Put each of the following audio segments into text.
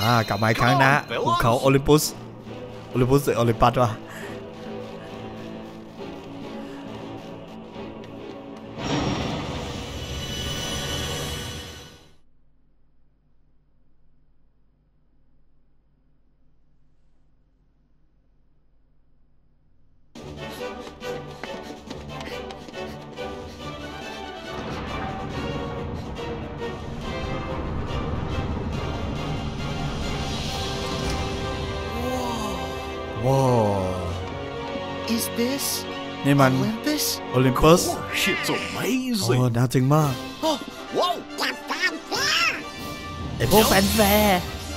กลับมาอีกครั้งนะภูเขาโอลิมปัสหรือโอลิมปัสวะว้าวนี่มันโอลิมปัสโอ้น่าจริงมากไอพวกแฟนแฟร์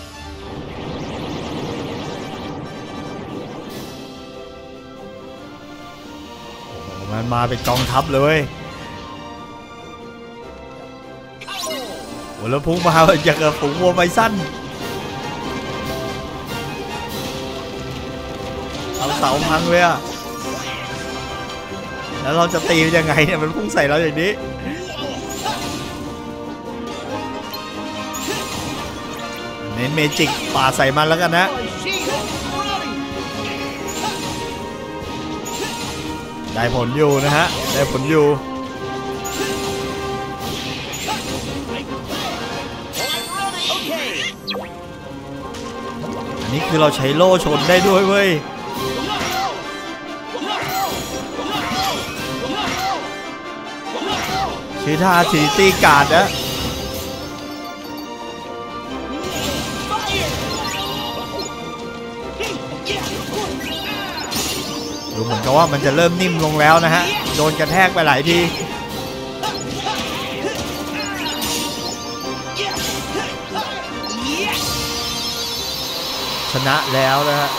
มันมาเป็นกองทัพเลยโอ้แล้วพุ่งมาอย่างกับฝูงวัวไบซันเอาเสาพังเลยอะแล้วเราจะตียังไงเนี่ยมันพุ่งใส่เราอย่างนี้เน้นเมจิกป่าใส่มันแล้วกันนะได้ผลอยู่นะฮะได้ผลอยู่อันนี้คือเราใช้โล่ชนได้ด้วยเว้ยชื่อท่าทรินิตี้การ์ดนะดูเหมือนกับว่ามันจะเริ่มนิ่มลงแล้วนะฮะโดนกระแทกไปหลายทีชนะแล้วนะฮะ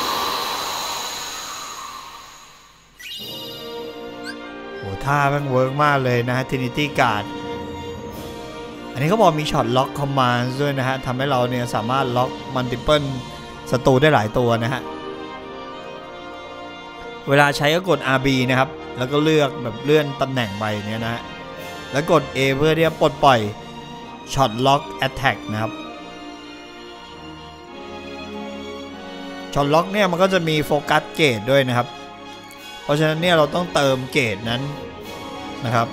ท่ามันเวิร์กมากเลยนะฮะ Trinity Guard อันนี้เขาบอกมีช็อตล็อกคอมมานด์ด้วยนะฮะทำให้เราเนี่ยสามารถล็อกมัลติเพิลศัตรูได้หลายตัวนะฮะเวลาใช้ก็กด RB นะครับแล้วก็เลือกแบบเลื่อนตำแหน่งไปเนี่ยนะฮะแล้วกด A เพื่อที่จะปลดปล่อยช็อตล็อกแอตแทกนะครับช็อตล็อกเนี่ยมันก็จะมีโฟกัสเกจด้วยนะครับเพราะฉะนั้นเนี่ยเราต้องเติมเกจนั้นนะครับ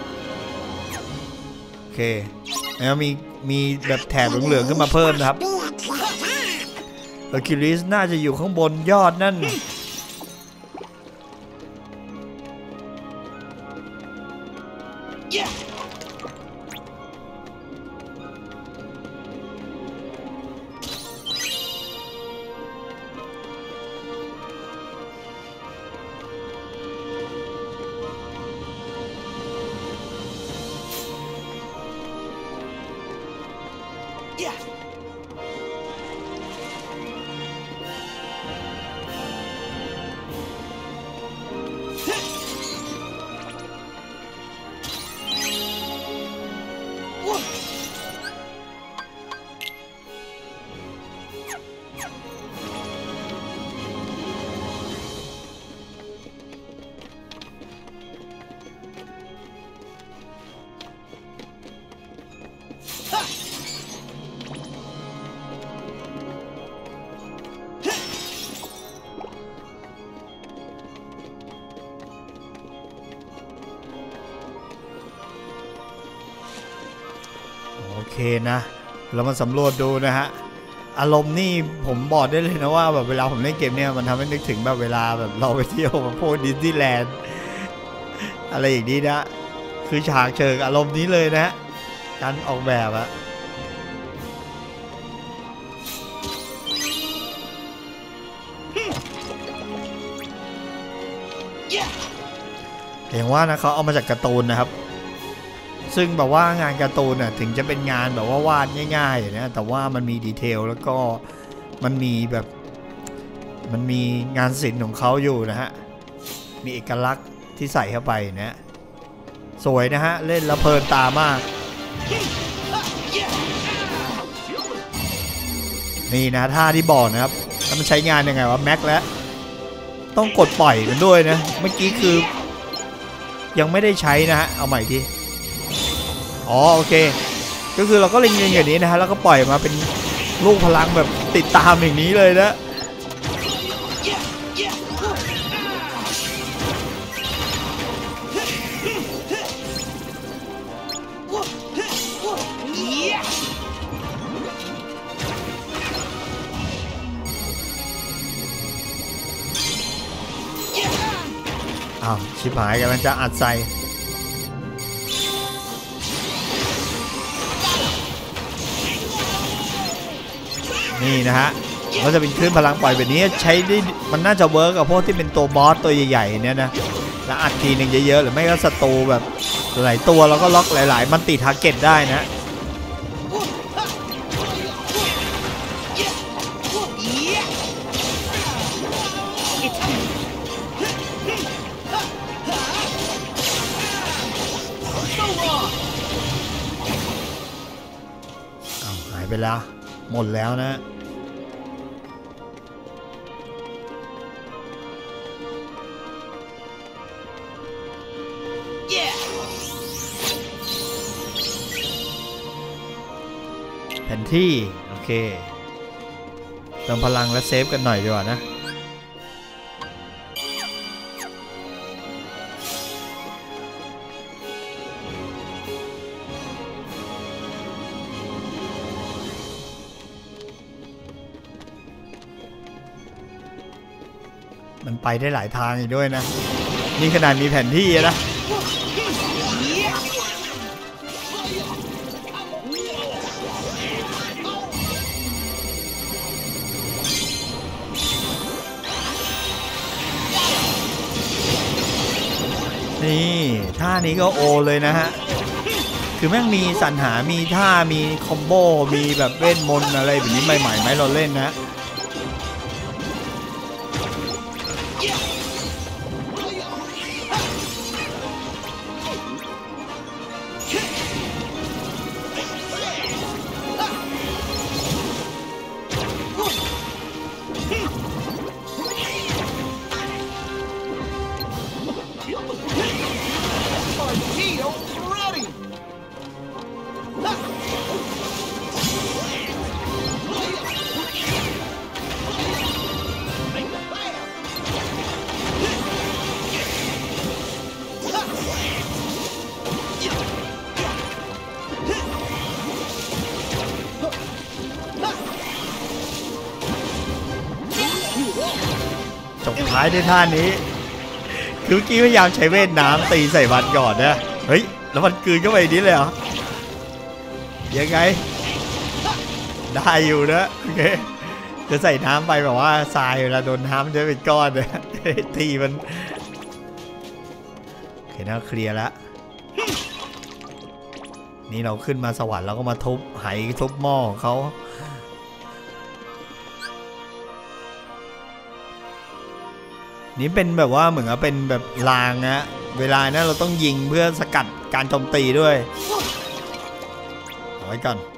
โอเคแล้วมีแบบแถบเหลืองๆขึ้นมาเพิ่มนะครับเฮอร์คิวลิสน่าจะอยู่ข้างบนยอดนั่นโอเคนะเรามาสำรวจดูนะฮะอารมณ์นี่ผมบอกได้เลยนะว่าแบบเวลาผมเล่นเกมเนี่ยมันทำให้นึกถึงแบบเวลาแบบเราไปเที่ยวแบบพวกดิสนีย์แลนด์อะไรอย่างนี้นะคือฉากเชิงอารมณ์นี้เลยนะฮะการออกแบบอะเห็นว่านะเขาเอามาจากการ์ตูนนะครับซึ่งแบบว่างานการ์ตูนน่ะถึงจะเป็นงานแบบว่าวาดง่ายๆนะแต่ว่ามันมีดีเทลแล้วก็มันมีแบบมันมีงานศิลป์ของเขาอยู่นะฮะมีเอกลักษณ์ที่ใส่เข้าไปนะสวยนะฮะเล่นแล้วเพลินตามากนี่นะท่าที่บอกนะครับแล้วมันใช้งานยังไงวะแม็กแล้วต้องกดปล่อยมันด้วยนะเมื่อกี้คือยังไม่ได้ใช้นะฮะเอาใหม่ทีอ๋อโอเคก็คือเราก็เล็งๆอย่างนี้นะฮะแล้วก็ปล่อยมาเป็นลูกพลังแบบติดตามอย่างนี้เลยนะอ้าวชิบหายกันมันจะอัดใส่นี่นะฮะก็จะเป็นคลื่นพลังปล่อยแบบนี้ใช้ได้มันน่าจะเวิร์กกับพวกที่เป็นตัวบอสตัวใหญ่ๆเนี่ยนะแล้วอัดทีหนึ่งเยอะๆหรือไม่ก็ศัตรูแบบหลายตัวแล้วก็ล็อกหลายๆมันติดทาร์เก็ตได้นะหายไปแล้วหมดแล้วนะแผนที่โอเคเติมพลังและเซฟกันหน่อยดีกว่านะมันไปได้หลายทางอีกด้วยนะนี่ขนาดมีแผนที่นะนี่ท่านี้ก็โอเลยนะฮะคือแม่งมีสรรหามีท่ามีคอมโบมีแบบเวทมนต์อะไรแบบนี้ใหม่ๆไหมเราเล่นนะจบท้ายด้วยท่านี้คือเมื่อกี้พยายามใช้เวทน้ำตีใส่มันก่อนนะเฮ้ยแล้วมันกลืนเข้าไปนี้เลยเหรอยังไงได้อยู่นะโอเคจะใส่น้ำไปแบบว่าทรายเวลาโดนน้ำจะเป็นก้อนเลยตีมันโอเคนะเคลียร์แล้วนี่เราขึ้นมาสวรรค์เราก็มาทุบไหทุบหม้อของเขานี่เป็นแบบว่าเหมือนกับเป็นแบบรางนะเวลานะเราต้องยิงเพื่อสกัดการโจมตีด้วยเอาไว้ก่อน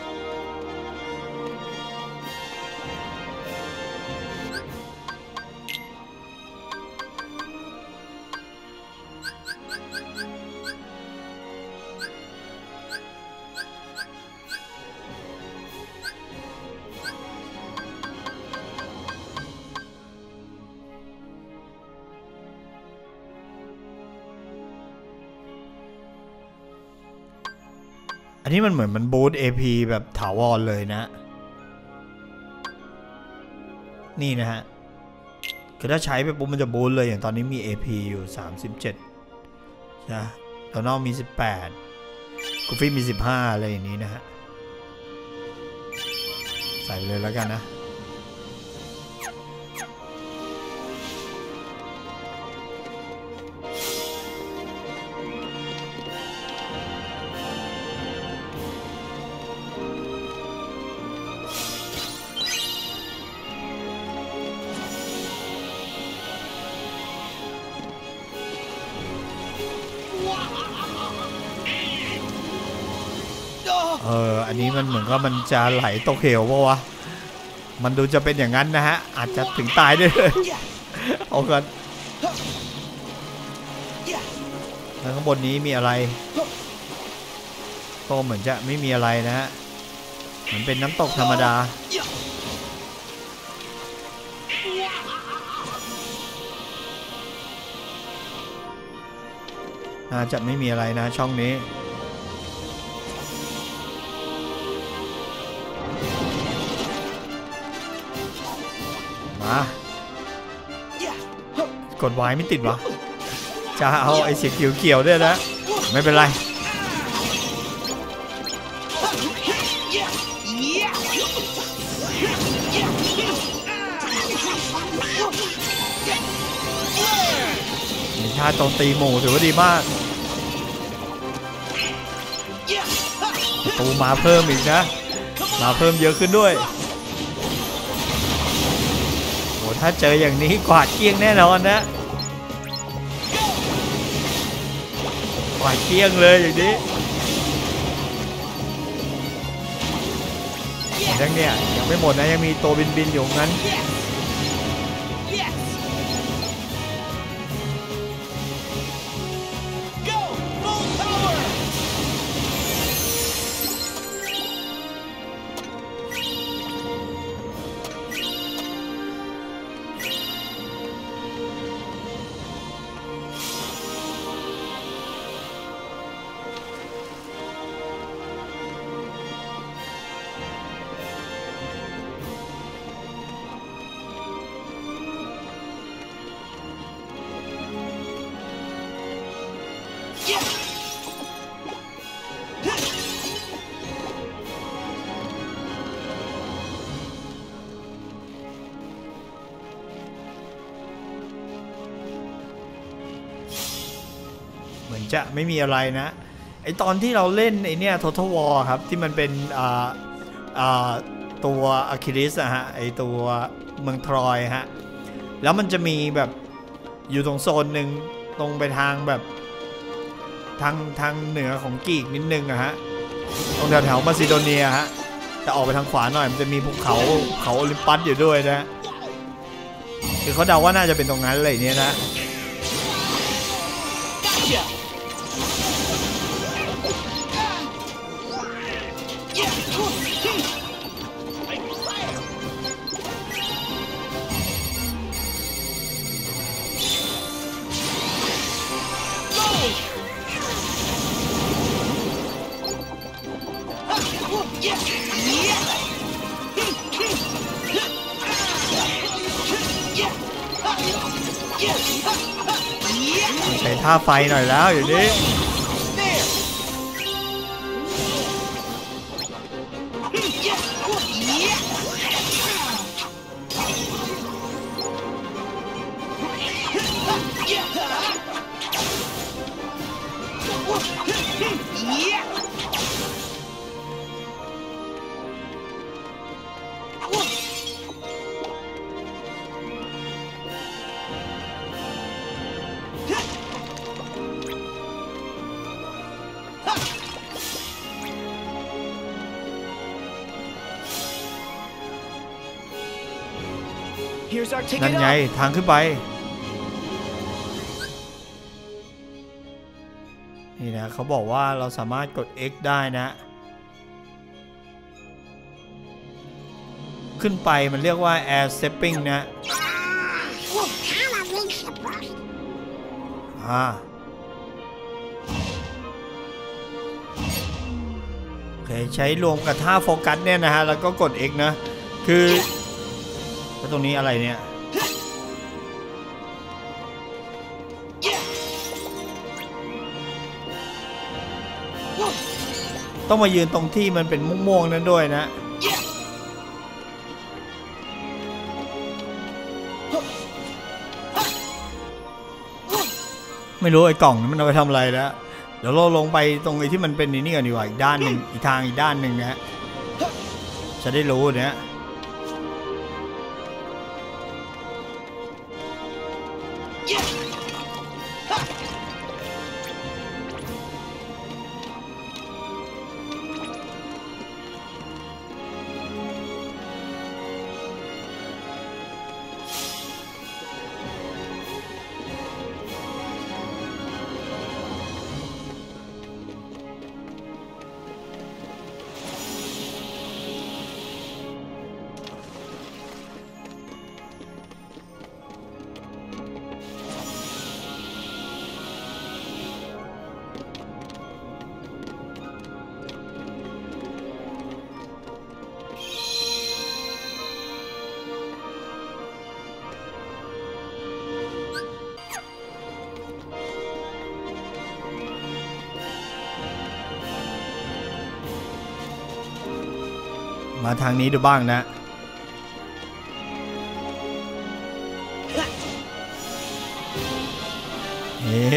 อันนี้มันเหมือนมันบูท AP แบบถาวรเลยนะนี่นะฮะคือถ้าใช้ไปปุ๊บมันจะบูทเลยอย่างตอนนี้มี AP อยู่37นะโดนอลมี18กูฟี่มี15อะไรอย่างนี้นะฮะใส่เลยแล้วกันนะอันนี้มันเหมือนกับมันจะไหลตกเหวป่ะวะมันดูจะเป็นอย่างนั้นนะฮะอาจจะถึงตายได้เลยเอากันแล้วข้างบนนี้มีอะไรก็เหมือนจะไม่มีอะไรนะฮะมันเป็นน้ำตกธรรมดาน่าจะไม่มีอะไรนะช่องนี้มากดไว้ไม่ติดวะจะเอาไอ้สีเขียวๆด้วยนะไม่เป็นไรมีท่าโจมตีหมู่ถือว่าดีมากตูมาเพิ่มอีกนะมาเพิ่มเยอะขึ้นด้วยโอ้ถ้าเจออย่างนี้กวาดเกลี้ยงแน่นอนนะกวาดเกลี้ยงเลยอย่างนี้ยังเนี่ยยังไม่หมดนะยังมีตัวบินอยู่งั้นเหมือนจะไม่มีอะไรนะไอตอนที่เราเล่นไอเนี่ย Total War ครับที่มันเป็นตัวอะคิลิสอะฮะไอตัวเมืองทรอยฮะแล้วมันจะมีแบบอยู่ตรงโซนหนึ่งตรงไปทางแบบทางเหนือของกรีกนิดนึงอะฮะตรงแถวมาซิโดเนียฮะแต่ออกไปทางขวาหน่อยมันจะมีภูเขาโอลิมปัสอยู่ด้วยนะคือเขาเดาว่าน่าจะเป็นตรงนั้นอะไรเนี้ยนะใช้ท่าไฟหน่อยแล้วอยู่นี้นั่นไงทางขึ้นไปนี่นะเขาบอกว่าเราสามารถกด X ได้นะขึ้นไปมันเรียกว่า Air Stepping นะโอเคใช้รวมกับท่าโฟกัสเนี่ยนะฮะแล้วก็กด X นะคือแล้วตรงนี้อะไรเนี่ยต้องมายืนตรงที่มันเป็นม่วงๆนั้นด้วยนะไม่รู้ไอ้กล่องมันเอาไปทำอะไรแล้วเดี๋ยวเราลงไปตรงไอ้ที่มันเป็นนี่ก่อนดีกว่าอีกด้านหนึ่งอีกทางอีกด้านหนึ่งนะฮะจะได้รู้เนี่ยมาทางนี้ดูบ้างนะเฮ้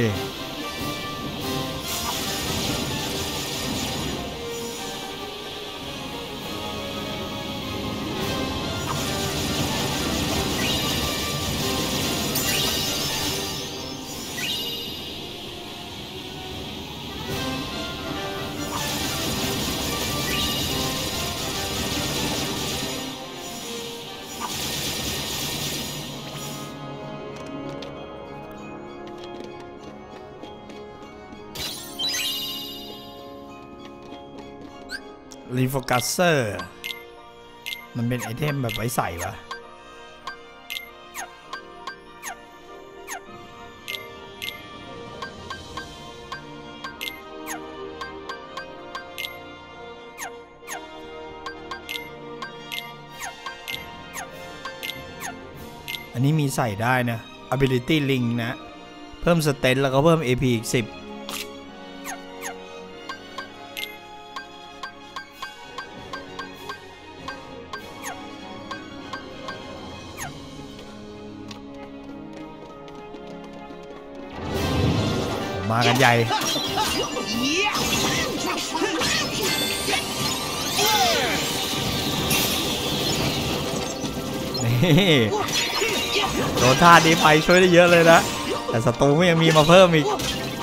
รีโฟกัสเซอร์มันเป็นไอเทมแบบไว้ใส่ปะอันนี้มีใส่ได้นะ ability link นะเพิ่มสเตนแล้วก็เพิ่ม AP อีก10มากันใหญ่นี่โดนท่าดีไปช่วยได้เยอะเลยนะแต่ศัตรูก็ยังมีมาเพิ่มอีก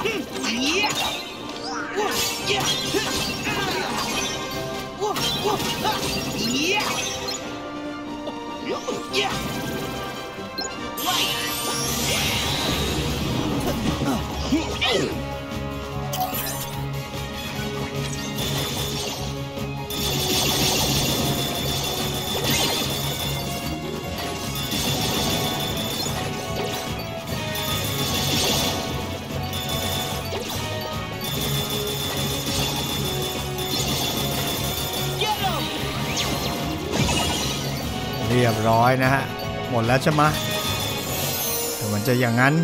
เรียบร้อยนะฮะหมดแล้วใช่ไหมแต่มันจะอย่างนั้น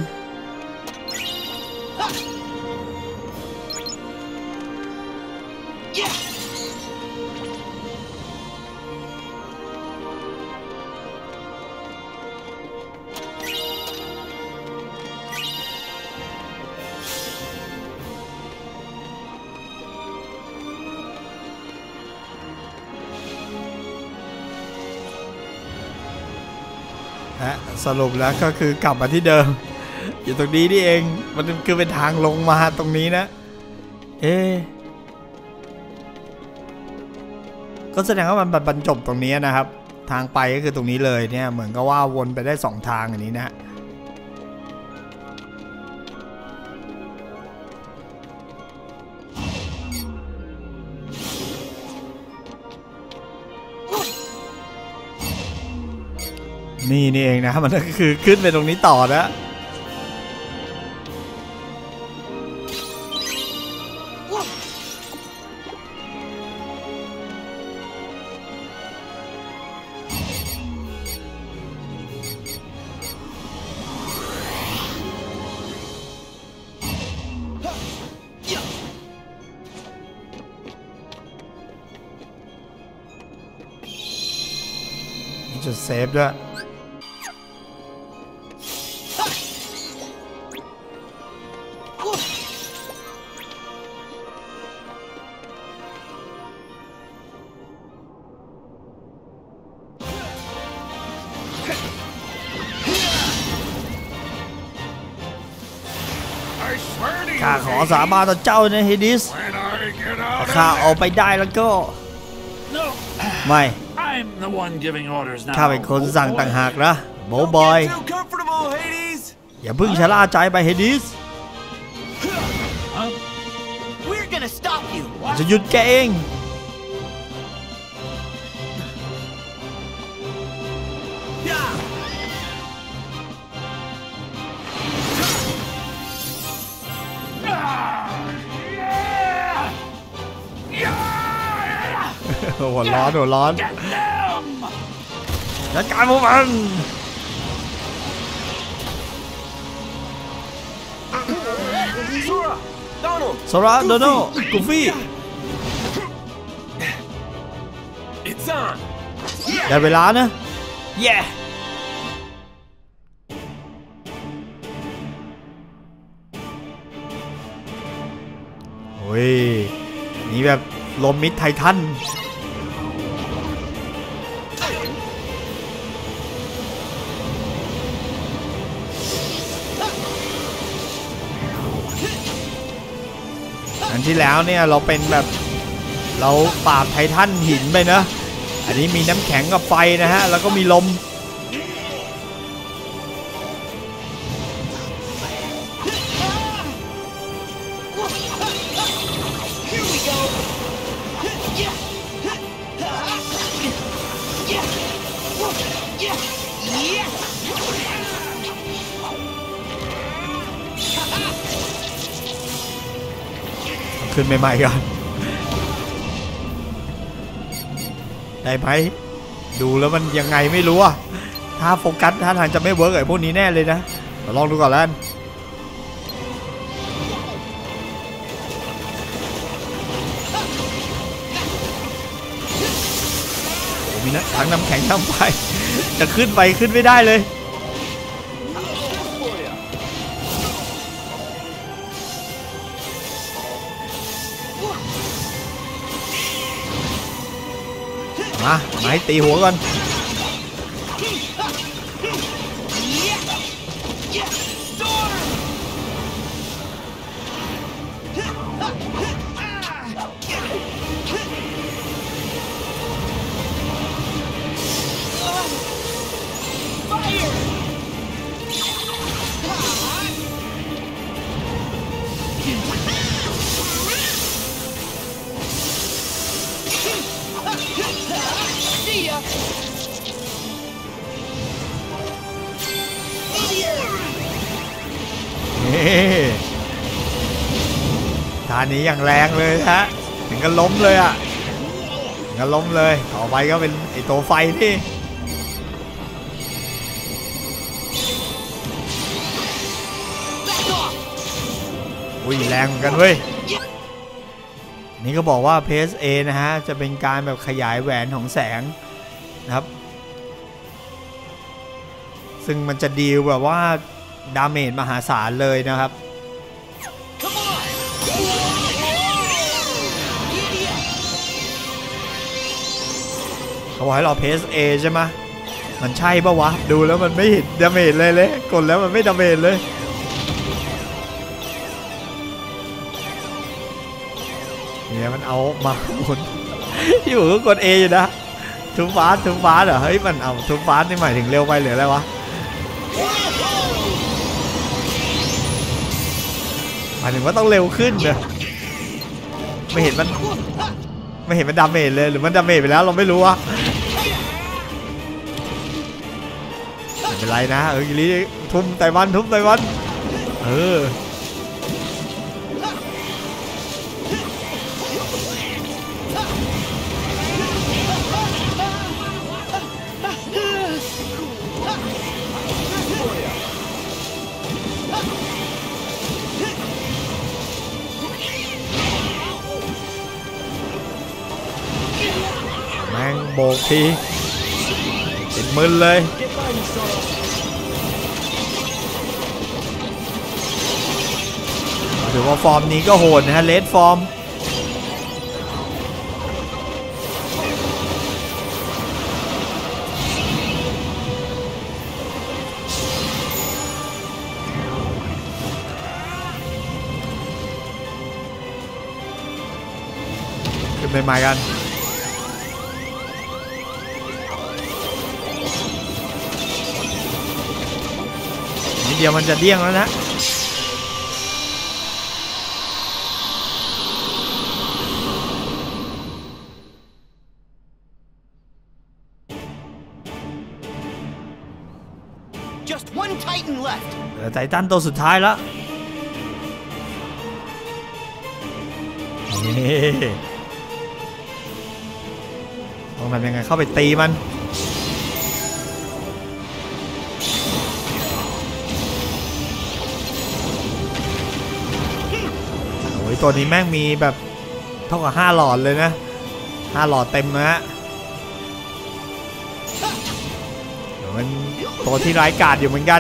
สรุปแล้วก็คือกลับมาที่เดิมอยู่ตรงนี้นี่เองมันคือเป็นทางลงมาตรงนี้นะก็แสดงว่ามันบรรจบตรงนี้นะครับทางไปก็คือตรงนี้เลยเนี่ยเหมือนกับว่าวนไปได้2ทางอย่างนี้นะนี่เองนะมันก็คือขึ้นไปตรงนี้ต่อนะมีจุดเซฟด้วยข้าขอสาบานต่อเจ้านะเฮดิสข้าออกไปได้แล้วก็ไม่ข้าเป็นคนสั่งต่างหากนะโบบอยอย่าเพิ่งชะล่าใจไปเฮดิสจะหยุดแกเองหัวร้อนจัดการพวกมันโซราโดโนกูฟี่ได้เวลานะเย้โอ้ยนี่แบบลมมิดไททันอันที่แล้วเนี่ยเราเป็นแบบเราปราบไททันหินไปนะอันนี้มีน้ำแข็งกับไฟนะฮะแล้วก็มีลมขึ้นใหม่ๆก่อนได้ไหมดูแล้วมันยังไงไม่รู้อะถ้าโฟกัสถ้าทางจะไม่เวิร์กไอ้พวกนี้แน่เลยนะมาลองดูก่อนแล้วมีนะทั้งน้ำแข็งน้ำไฟจะขึ้นไปขึ้นไม่ได้เลยมาไม้ตีหัวก่อนท่านี้อย่างแรงเลยฮะถึงกันล้มเลยอ่ะถึงกันล้มเลยต่อไปก็เป็นไอตัวไฟที่อุ้ยแรงเหมือนกันเว้ยนี่ก็บอกว่าเพสเอนะฮะจะเป็นการแบบขยายแหวนของแสงนะครับซึ่งมันจะดีลแบบว่าดาเมจมหาศาลเลยนะครับเขาบอกให้เราเพสเอใช่ไหมมันใช่ปะวะดูแล้วมันไม่เห็นดาเมจเลยกดแล้วมันไม่ดาเมจเลยเนี่ยมันเอามาหมุนที่ผมก็กดเออยู่นะทุบฟาสเหรอเฮ้ยมันเอาทุบฟาสนี่หมายถึงเร็วไปหรืออะไรวะหมายถึงว่าต้องเร็วขึ้นเนอะไม่เห็นมันดาเมจเลยหรือมันดาเมจไปแล้วเราไม่รู้วะไม่เป็นไรนะกิริทุ่มไต้หวันแม่งโบกทีติดมึนเลยถือว่าฟอร์มนี้ก็โหดนะฮะเลดฟอร์มขึ้นไปใหม่กันนิดเดียวมันจะเดี้ยงแล้วนะเหลือไททันตัวสุดท้ายแล้วต้องทำยังไงเข้าไปตีมันโอ้ยตัวนี้แม่งมีแบบเท่ากับ5 หลอดเลยนะ5 หลอดเต็มนะฮะมันตัวที่ร้ายกาจอยู่เหมือนกัน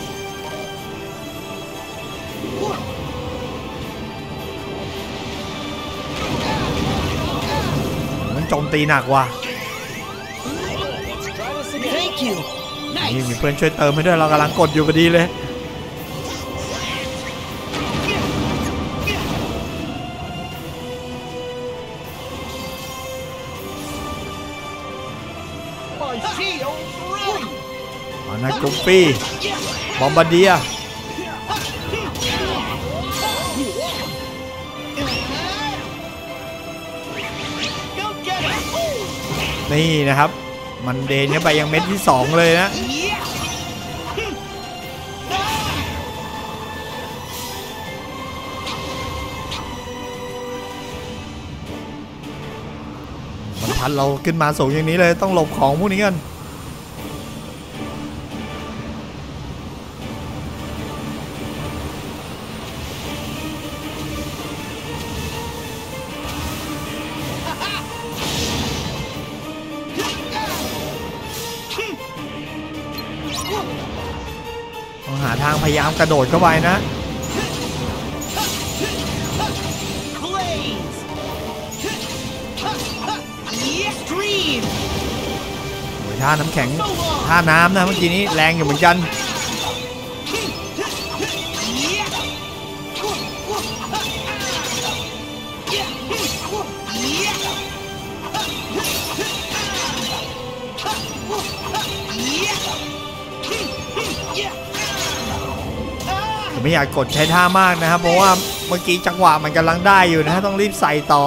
มันโจมตีหนักว่ะนี่มีเพื่อนช่วยเติมให้ด้วยเรากำลังกดอยู่พอดีเลยนะกุ๊ปปี้บอมบาเดียนี่นะครับมันเดนเข้าไปยังเม็ดที่2เลยนะมันพันเราขึ้นมาสูงอย่างนี้เลยต้องหลบของพวกนี้กันหาทางพยายามกระโดดเข้าไปนะท่าน้ำแข็งท่าน้ำนะเมื่อกี้นี้แรงอยู่เหมือนกันไม่อยากกดใช้ท่ามากนะครับเพราะว่าเมื่อกี้จังหวะมันกำลังได้อยู่นะต้องรีบใส่ต่อ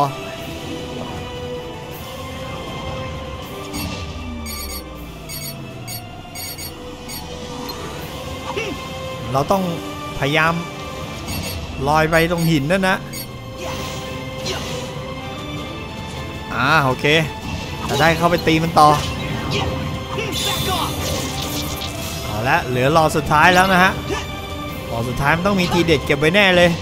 เราต้องพยายามลอยไปตรงหินนั่นนะโอเคจะได้เข้าไปตีมันต่อเอาละเหลือรอสุดท้ายแล้วนะฮะรอสุดท้ายมันต้องมีทีเด็ดเก็บไว้แน่เลย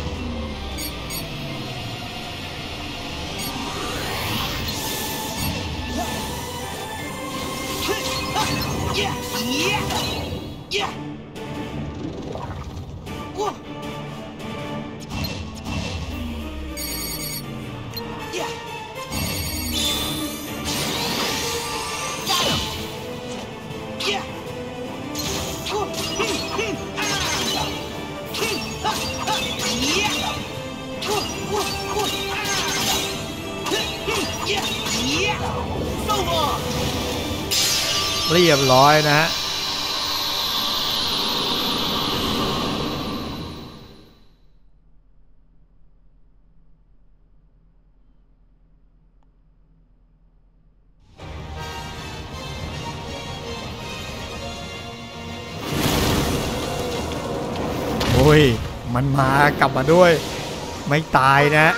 เรียบร้อยนะฮะโอ้ยมันมากลับมาด้วยไม่ตายนะ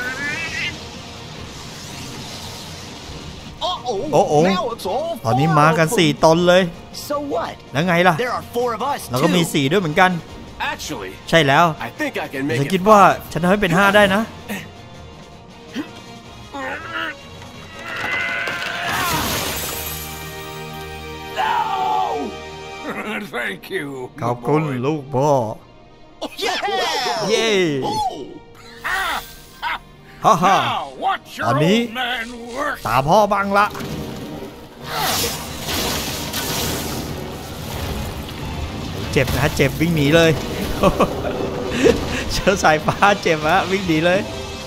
โอ้โหตอนนี้มากัน4 ตนเลยแล้วไงล่ะเราก็มี4ด้วยเหมือนกันใช่แล้วฉันคิดว่าฉันทำให้เป็น5ได้นะขอบคุณลูกพ่อเย้ฮ่าฮ่าตอนนี้ตาพ่อบังละเจ็บนะเจ็บวิ่งหนีเลยเชื้อสายฟ้าเจ็บนะวิ่งหนีเลย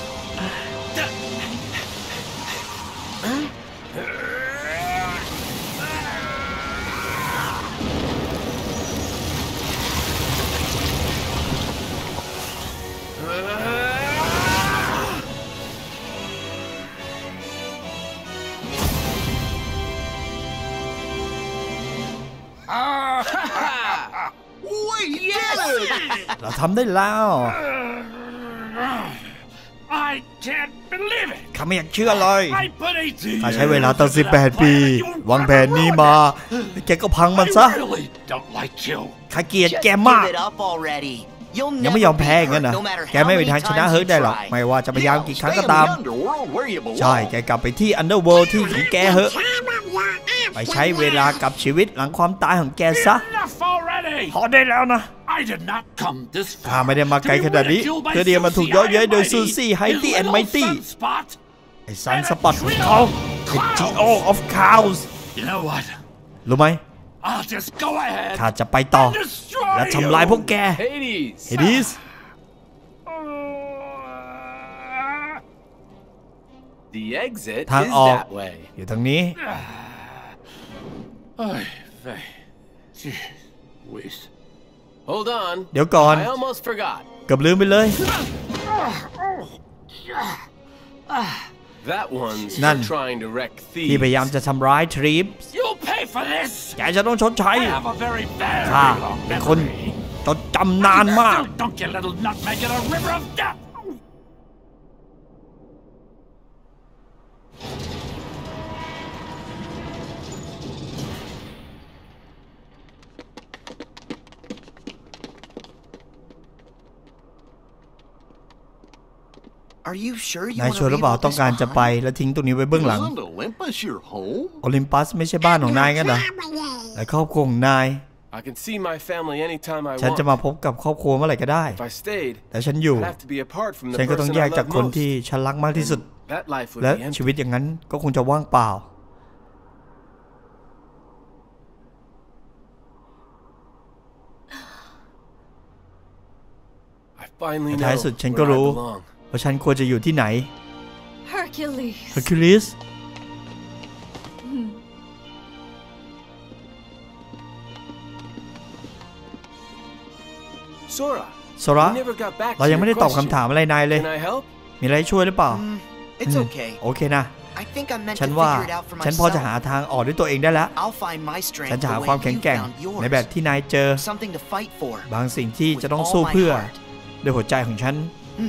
เราทำได้แล้วข้าไม่อยากเชื่อเลยข้าใช้เวลาตั้ง18 ปีวางแผนนี้มาแกก็พังมันซะข้าเกลียดแกมากยังไม่ยอมแพ้งั้นนะแกไม่มีทางชนะเฮิร์ทได้หรอกไม่ว่าจะพยายามกี่ครั้งก็ตามใช่แกกลับไปที่ Underworld ที่ของแกเฮิร์ทไปใช้เวลากับชีวิตหลังความตายของแกซะพอได้แล้วนะข้าไม่ได้มาไกลขนาดนี้เพื่อเดียวมาถูกเยาะเย้ยโดยซูซี่ไฮตี้แอนด์ไมตี้ไอ้ซันสปอตของเขาไอ้ Geo of Chaos รู้ไหมข้าจะไปต่อและทำลายพวกแกเฮดิสทางออกอยู่ทางนี้เดี๋ยวก่อนเกือบลืมไปเลยนั่นที่พยายามจะทำร้ายทริปแกจะต้องชดใช้ข้าเป็นคนจดจำนานมากนายชัวร์หรือเปล่าต้องการจะไปแล้วทิ้งตรงนี้ไว้เบื้องหลังโอลิมปัสไม่ใช่บ้านของนายงั้นเหรอและครอบครัวของนายฉันจะมาพบกับครอบครัวเมื่อไหร่ก็ได้แต่ฉันอยู่ฉันก็ต้องแยกจากคนที่ฉันรักมากที่สุดและชีวิตอย่างนั้นก็คงจะว่างเปล่าท้ายสุดฉันก็รู้ว่าฉันควรจะอยู่ที่ไหน Hercules โซระเรายังไม่ได้ตอบคำถามอะไรนายเลยมีอะไรช่วยหรือเปล่าโอเคนะฉันว่าฉันพอจะหาทางออกด้วยตัวเองได้แล้วฉันจะหาความแข็งแกร่งในแบบที่นายเจอบางสิ่งที่จะต้องสู้เพื่อด้วยหัวใจของฉัน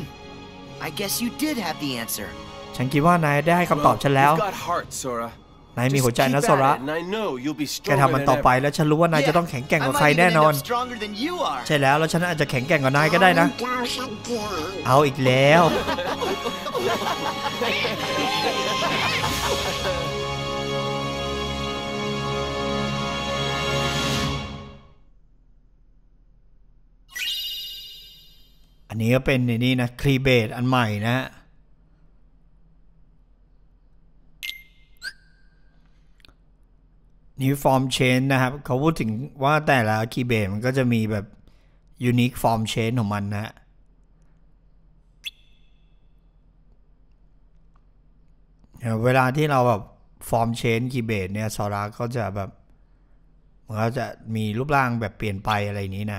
ฉันคิดว่านายได้ให้คำตอบฉันแล้วนายมีหัวใจนะโซระแกทำมันต่อไปแล้วฉันรู้ว่านายจะต้องแข็งแกร่งกว่าใครแน่นอนใช่แล้วฉันอาจจะแข็งแกร่งกว่านายก็ได้นะเอาอีกแล้วอันนี้ก็เป็นนี่นะครีเบตอันใหม่นะนิวฟอร์มเชนนะครับเขาพูดถึงว่าแต่ละคีย์เบสมันก็จะมีแบบยูนิคฟอร์มเชนของมันนะเวลาที่เราแบบฟอร์มเชนคีย์เบสเนี่ยโซลาก็จะแบบมันก็จะมีรูปร่างแบบเปลี่ยนไปอะไรอย่างนี้นะ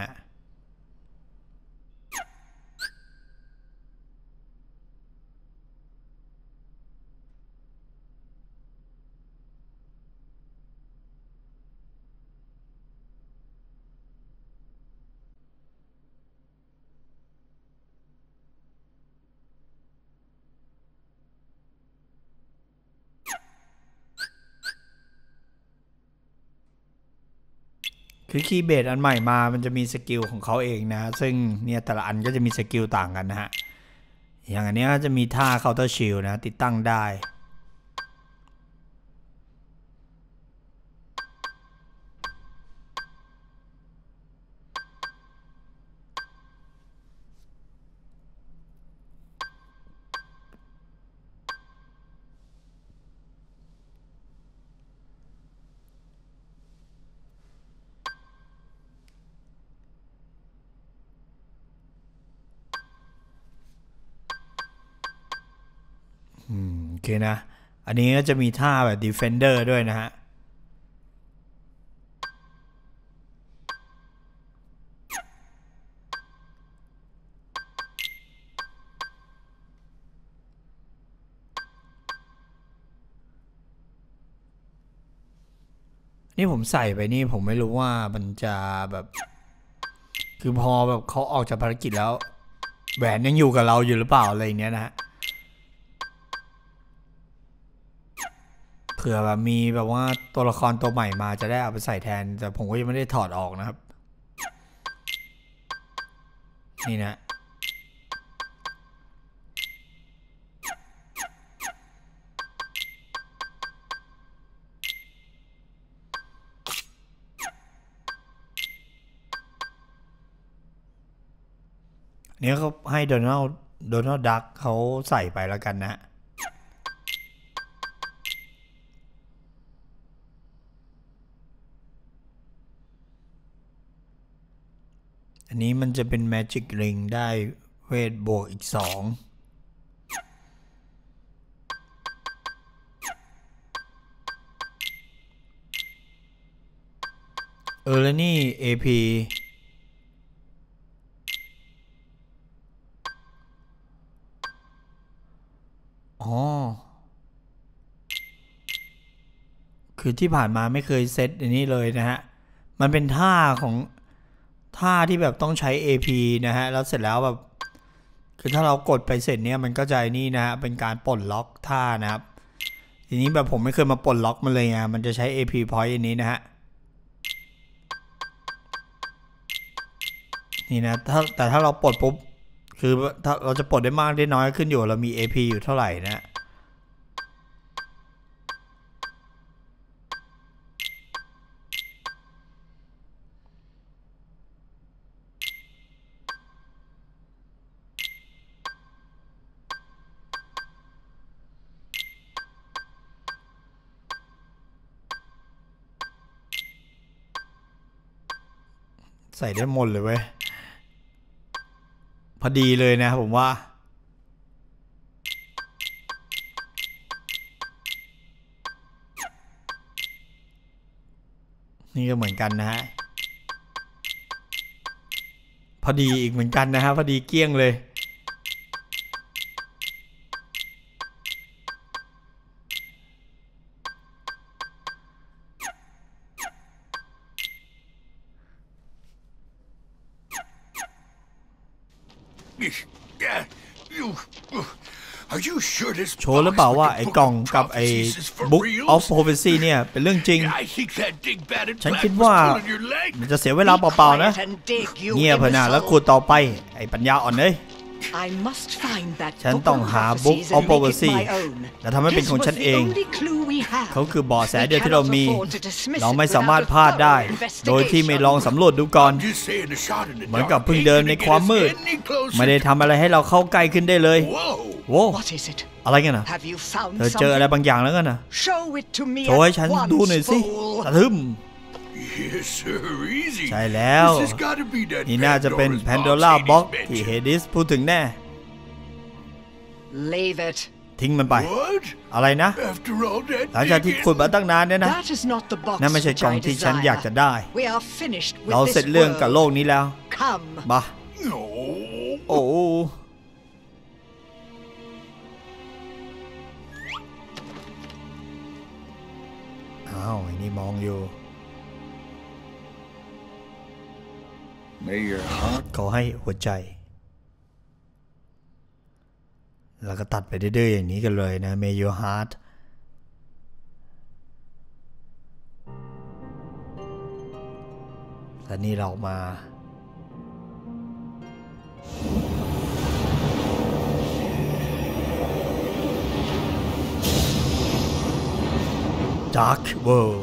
คือคีย์เบสอันใหม่มามันจะมีสกิลของเขาเองนะซึ่งเนี่ยแต่ละอันก็จะมีสกิลต่างกันนะฮะอย่างอันนี้จะมีท่า counter shield นะติดตั้งได้โอเคนะอันนี้ก็จะมีท่าแบบ Defender ด้วยนะฮะนี่ผมใส่ไปนี่ผมไม่รู้ว่ามันจะแบบคือพอแบบเขาออกจากภารกิจแล้วแหวนยังอยู่กับเราอยู่หรือเปล่าอะไรเนี้ยนะฮะเผื่อแบบมีแบบว่าตัวละครตัวใหม่มาจะได้เอาไปใส่แทนแต่ผมก็ยังไม่ได้ถอดออกนะครับนี่นะนี้เขาให้โดนัลด์ดักเขาใส่ไปแล้วกันนะอันนี้มันจะเป็น Magic Ring ได้เวทบวกอีก2แล้วนี่ AP คือที่ผ่านมาไม่เคยเซตอันนี้เลยนะฮะมันเป็นท่าที่แบบต้องใช้ AP นะฮะแล้วเสร็จแล้วแบบคือถ้าเรากดไปเสร็จเนี่ยมันก็จะนี่นะฮะเป็นการปลดล็อกท่านะครับทีนี้แบบผมไม่เคยมาปลดล็อกมันเลยไงมันจะใช้ AP point อันนี้นะฮะนี่นะแต่ถ้าเราปลดปุ๊บคือถ้าเราจะปลดได้มากได้น้อยขึ้นอยู่เรามี AP อยู่เท่าไหร่นะใส่ได้หมดเลยเว้ยพอดีเลยนะผมว่านี่ก็เหมือนกันนะฮะพอดีอีกเหมือนกันนะฮะพอดีเกลี้ยงเลยโชว์หรือเปล่าว่าไอ้กล่องกับไอ้ Book of Prophecy เนี่ยเป็นเรื่องจริงฉันคิดว่ามันจะเสียเวลาเปล่าๆนะเงียบเถอะนะแล้วขุดต่อไปไอ้ปัญญาอ่อนเลยฉันต้องหา Book of Prophecy และทำให้เป็นของฉันเองเขาคือเบาะแสเดียวที่เรามีเราไม่สามารถพลาดได้โดยที่ไม่ลองสำรวจดูก่อนเหมือนกับเพิ่งเดินในความมืดไม่ได้ทำอะไรให้เราเข้าใกล้ขึ้นได้เลยโว้อะไรกันนะเธอเจออะไรบางอย่างแล้วกันนะโชว์ให้ฉันดูหน่อยสิตะทึมใช่แล้วนี่น่าจะเป็นแพนโดร่าบ็อกที่เฮดิสพูดถึงแน่ทิ้งมันไปอะไรนะหลังจากที่ขุดมาตั้งนานเนี่ยนะนั่นไม่ใช่กล่องที่ฉันอยากจะได้เราเสร็จเรื่องกับโลกนี้แล้วมาโอ้อ้าวไอ้นี่มองอยู่ขอให้หัวใจแล้วก็ตัดไปดื้อๆอย่างนี้กันเลยนะ May your heart และนี่เรามา Dark World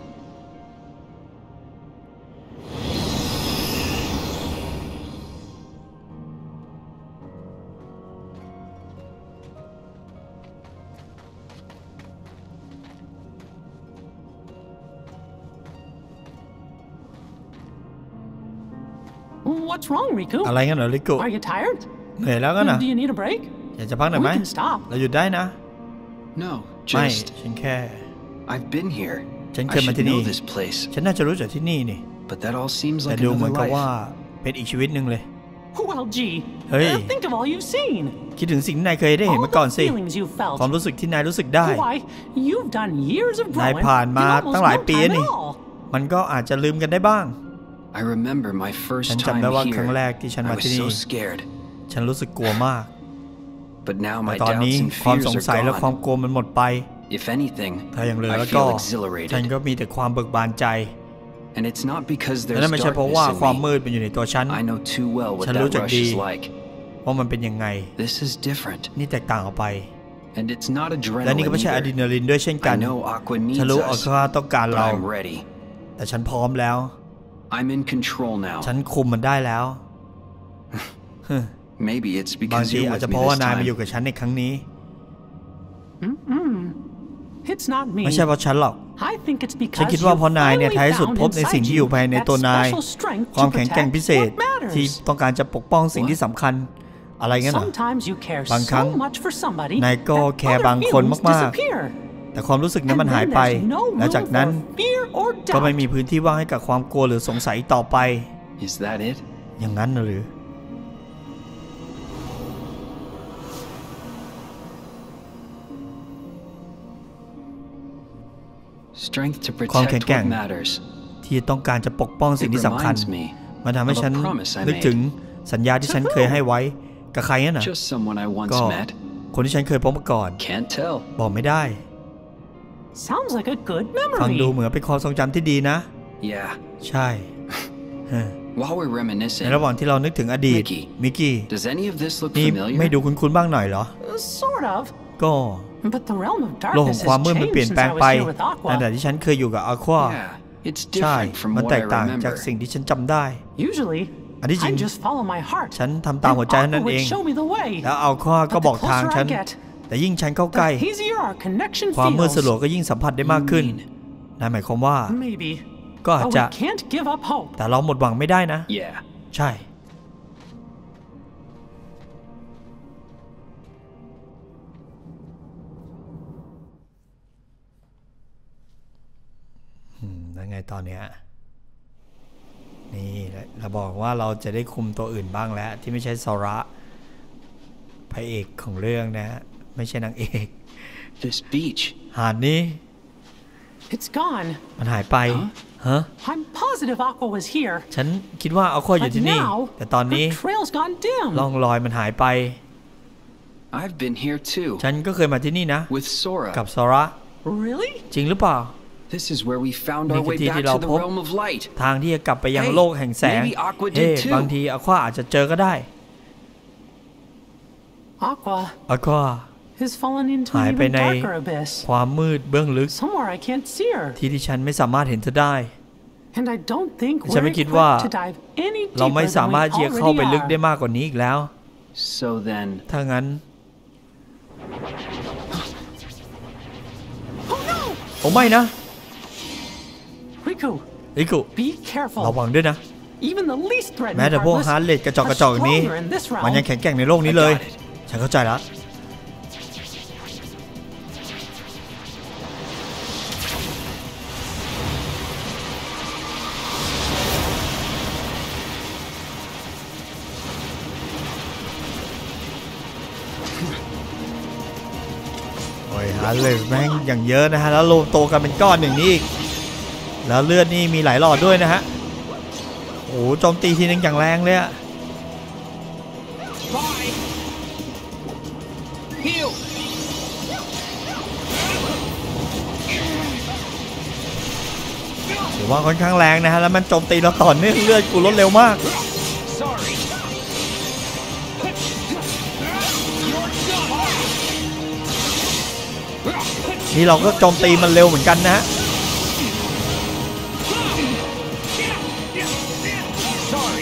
What's wrong, Riku? อะไรกันเหรอริกุ Are you tired? เหนื่อยแล้วกันนะ Do you need a break? อยากจะพักหน่อยไหม We can stop. เราหยุดได้นะ No, ไม่ just ฉันแค่ I've been here. ฉันเค I ยมา should ที่นี่ know this place. ฉันน่าจะรู้จักที่นี่นี่ But that all seems แต่ like ดูเหมือน another กับว่า life. เป็นอีกชีวิตหนึ่งเลย Well, gee. Hey. Think of all you've seen. คิดถึงสิ่งที่นายเคยได้เห็น All มาก่อน the สิ feelings you've felt. ความรู้สึกที่นายรู้สึกได้ Why, you've done years of นาย growing ผ่านมา in almost ตั้งหลาย no ปี time นี่ at all. มันก็อาจจะลืมกันได้บ้าง I remember my ฉั first น time จำได้ว่า here. ครั้งแรกที่ฉัน I มา was ที่นี่ so scared. ฉันรู้สึกกลัวมาก But now แต่ my ตอน doubts นี้ and ความ fears สงสัย are และความ gone. กลัวมันหมดไป If anything, ถ้าอย่างเหลือ I แล้วก็ feel ฉัน exhilarated. ก็มีแต่ความเบิกบานใจ And it's not because และ there's นั่นไม่ใช่เพราะว่า darkness ความ in มื me. ดมันอยู่ในตัวฉัน I know too well what ฉัน that รู้จัก rush ดี is like. ว่ามันเป็นยังไง This is different. นี่แตกต่างออกไป And it's not และนี่ก็ adrenaline ไม่ใช่อะดรี either. นาลินด้วยเช่นกัน I know Aqua ฉัน needs รู้อ us, ควาต้องการ but เรา I'm ready. แต่ฉันพร้อมแล้ว I'm in control now. ฉันคุมมันได้แล้ว Maybe it's บาง because ที you're อาจ with จะ me เพราะว่า this นายมาอยู่ time. กับฉันในครั้งนี้ It's not me. ไม่ใช่เพราะฉันหรอก I think it's ฉัน because คิดว่าเพราะ you นายเนี่ย finally ท้ายสุด found พบใน inside สิ่งที่อยู่ภายใน you ตัวนาย that special strength ความ to แข็งแกร่ง protect พิเศษ what matters. ที่ต้องการจะปกป้องสิ่งที่สำคัญอะไรเงี้ยเหรอ Sometimes you care บางครั้ง so much for somebody นายก็ that แคร์ other บางคน feelings มาก disappear. ๆแต่ความรู้สึกนั้น And มันหาย then ไป there's no และจาก room นั้น for fear or ก็ไม่ doubt. มีพื้นที่ว่างให้กับความกลัวหรือสงสัยอีกต่อไป Is that it? อย่างนั้นหรือ Strength to ความแข็ง protect แกร่ง what matters. ที่ต้องการจะปกป้องสิ่ง It ที่สำคัญ reminds me มันทำให้ of ฉัน a promise I นึกถึง made. สัญญาที่ฉันเคยให้ไว้กับใครน่ะ Just someone I once ก็ met. คนที่ฉันเคยพบมาก่อน Can't tell. บอกไม่ได้ Sounds like a good ฟังดู memory. เหมือนเป็นความทรงจำที่ดีนะ Yeah. ใช่ฮะ While we're ใน reminiscing, ระหว่างที่เรานึกถึงอดีต มิกกี้ does any of this look นี่ไม่ familiar? ดูคุ้นๆบ้างหน่อยเหรอ Sort of. ก็ But the realm of โลกขอ darkness งความ has มืดมันเปลี่ยน changed แปล since ง I ไป was here with ตั้งแต่ Aqua. ที่ฉันเคยอยู่กับอาควา Yeah, it's ใช่ different from มัน what แต I กต่างจาก remember. สิ่งที่ฉันจำได้ Usually, อันที่จริง I just follow my heart. ฉันทำตามหัวใจ And เท่านั้น Aqua เอ would ง show me the way. แล้วอาควาก็ But บอก the ทาง closer ฉั I น get, แต่ยิ่งฉันเข้าใกล้ the hazier our connection ความมืด feels. สลัวก็ยิ่งสัมผัสได้มากขึ้น นั่นหมายความว่า Maybe. ก็อาจ But จะ we can't give up hope. แต่เราหมดหวังไม่ได้นะ Yeah. ใช่แล้วไงตอนเนี้ยนี่เราบอกว่าเราจะได้คุมตัวอื่นบ้างแล้ว ที่ไม่ใช่โซระพระเอกของเรื่องนะฮะไม่ใช่นางเอก This beach. หาดนี้ It's gone. มันหายไปฮะ I'm positive Aqua was here. ฉันคิดว่าเอาข้ออยู่ But ที่นี่ now, แต่ตอนนี้ her trail's gone dim. ร่องรอยมันหายไป I've been here too. ฉันก็เคยมาที่นี่นะ With Sora. กับโซระ Really? จริงหรือเปล่า This is where we found our way back to the realm of light. ทางที่จะกลับไปยัง Hey, โลกแห่งแสง maybe Aqua did เฮ้ too. บางทีอควาอาจจะเจอก็ได้ Aqua อควา has fallen into หาย an ไป even ใน darker abyss. ความมืดเบื้องลึก Somewhere I can't see her. ที่ฉันไม่สามารถเห็นเธอได้ And I don't think ฉัน we're ไม่คิดว่า equipped to dive any เราไม่ deeper สา than มารถ we ที่จะเข้าไป already ลึกได้ are. มากกว่านี้อีกแล้ว So then, ถ้างั้น Oh no! โอ้ไม่นะ Riku, ลิกุ be ระ careful. วังด้วยนะ Even the least แม้ threatening แต่พวก heartless ฮาร์ดเลดกระจอกก are ระจอกอย่างนี้ stronger in this มันยัง realm. แข็งแกร่งในโลกนี้เลย I got it. ฉันเข้าใจแล้ว โอ้ยฮาร์ดเลดแม่งอย่างเยอะนะฮะ แล้วรวมโตกันเป็นก้อนอย่างนี้อีก แล้วเลือดนี่มีหลายหลอดด้วยนะฮะ โอ้โหโจมตีทีนึงอย่างแรงเลยอะ Bye. Heal. ถือว่าค่อนข้างแรงนะฮะ แล้วมันโจมตีเราต่อเนื่องเลือดกูลดเร็วมาก Sorry. You're done. นี่เราก็โจมตีมันเร็วเหมือนกันนะฮะ Sorry.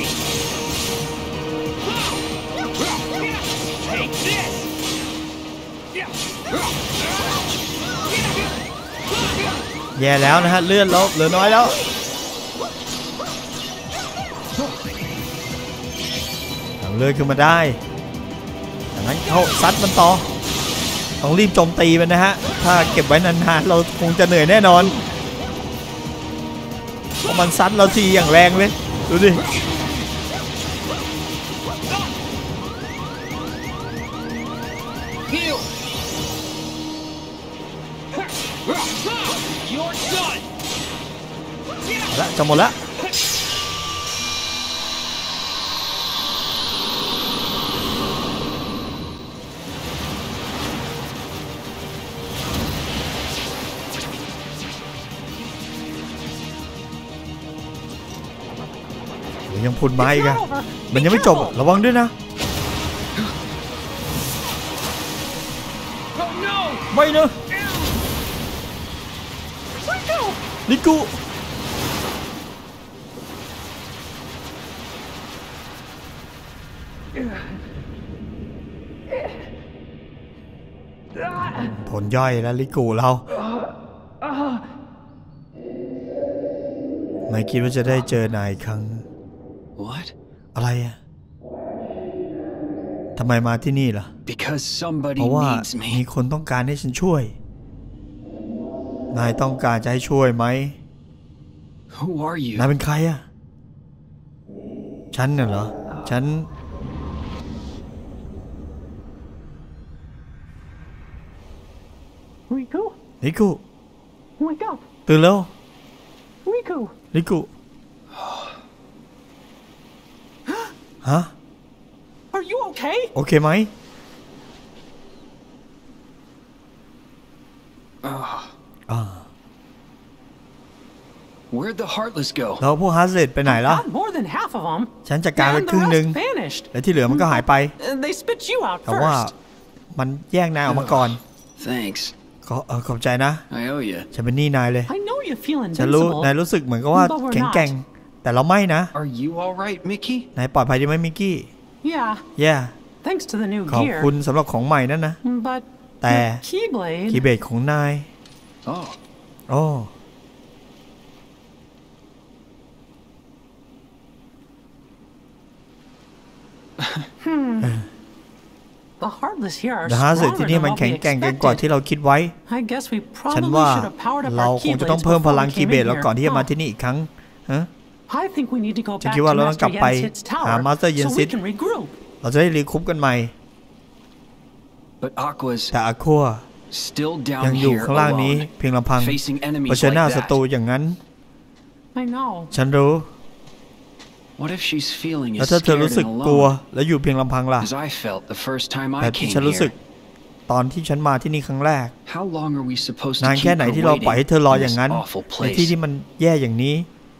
Take this. แย่แล้วนะฮะ เลือดเราเหลือน้อยแล้วทำเลือดขึ้นมาได้ดังนั้นเขาซัดมันต่อ ต้องรีบโจมตีมันนะฮะ ถ้าเก็บไว้นานๆเราคงจะเหนื่อยแน่นอนเพราะมันซัดเราทีอย่างแรงเลย ดูดิ Heal. You're done. แล้วจะหมดแล้วยังพุ่นไม้อีกอะมันยังไม่จบอะระวังด้วยนะ Oh no! ไม่นะ Riku! ลิกุ It's นย่อยแล้วลิกูเราไม่คิดว่าจะได้เจอนายอีกครั้ง What? อะไรอะทำไมมาที่นี่ล่ะ Because somebody เพราะว่า needs มี me. คนต้องการให้ฉันช่วยนายต้องการจะให้ช่วยไหม Who are นาย you? เป็นใครอะฉันน่ะเหรอฉัน Riku, ลิกุ wake up. ตื่นแล้ว Riku, ลิกุฮะ are you okay? โอเคไหม Where'd the Heartless go? แล้วพวกฮาร์เซตไปไหนล่ะ Not more than half of them. ฉันจัดการไป And ครึ่ง the หนึ่ง rest vanished. และที่เหลือมันก็หายไป They spit you out แต่ว่า first. มันแยกนายออกมาก่อน Thanks. ขอบใจนะ I owe you. ฉันเป็นหนี้นายเลย I know you feel ฉันรู้ invincible. นายรู้สึกเหมือนกับว่า But we're แข็งแกร่ง แต่เราไม่นะ Are you all right, Mickey? นายปลอดภัยดีไหมมิกกี้ Yeah, แย่ thanks to the new ขอบ gear. คุณสำหรับของใหม่นั่นนะ But แต่ the Keyblade. คีย์เบดของนาย Oh, โอ้ The Heartless here are แต่ฮาร์เซต stronger ที่นี่ than มัน what แข็ง we แกร่งเกินกว่า expected. ที่เราคิดไว้ I guess we ฉัน probably ว่า should have powered up เรา our คงจะต้อง Keyblades เพิ่มพ before ลัง we คีย์ came เบด in เราก่อนที่จะมา here. ที่นี่อีกครั้งฮะ I think we need to go ฉัน back คิดว่า to เราต้องก Master ลับไป Yensid's หา tower มาสเตอร์เยน so ซิ we ด can regroup. เราจะได้รีคุปกันใหม่ but Aqua's แต่อาคัว still ยัง down อยู่ here ข้างล่างนี้ alone, เพียงลำพัง facing เผ enemies ชิญ like หน้าศัตรู that. อย่างนั้น I know. ฉันรู้ What if she's feeling แล้ว as ถ้าเธอ scared รู้สึก and กลัว alone และอยู่เพียงลำพังล่ะ as I felt the first time แต่ I ที่ came ฉันรู้สึก here? ตอนที่ฉันมาที่นี่ครั้งแรก How long are we supposed นา to น keep แค่ไหน her ที่เราปล่อยให้ waiting เธอรอ in อย่าง this นั้น awful ในที่ place? ที่มันแย่อย่างนี้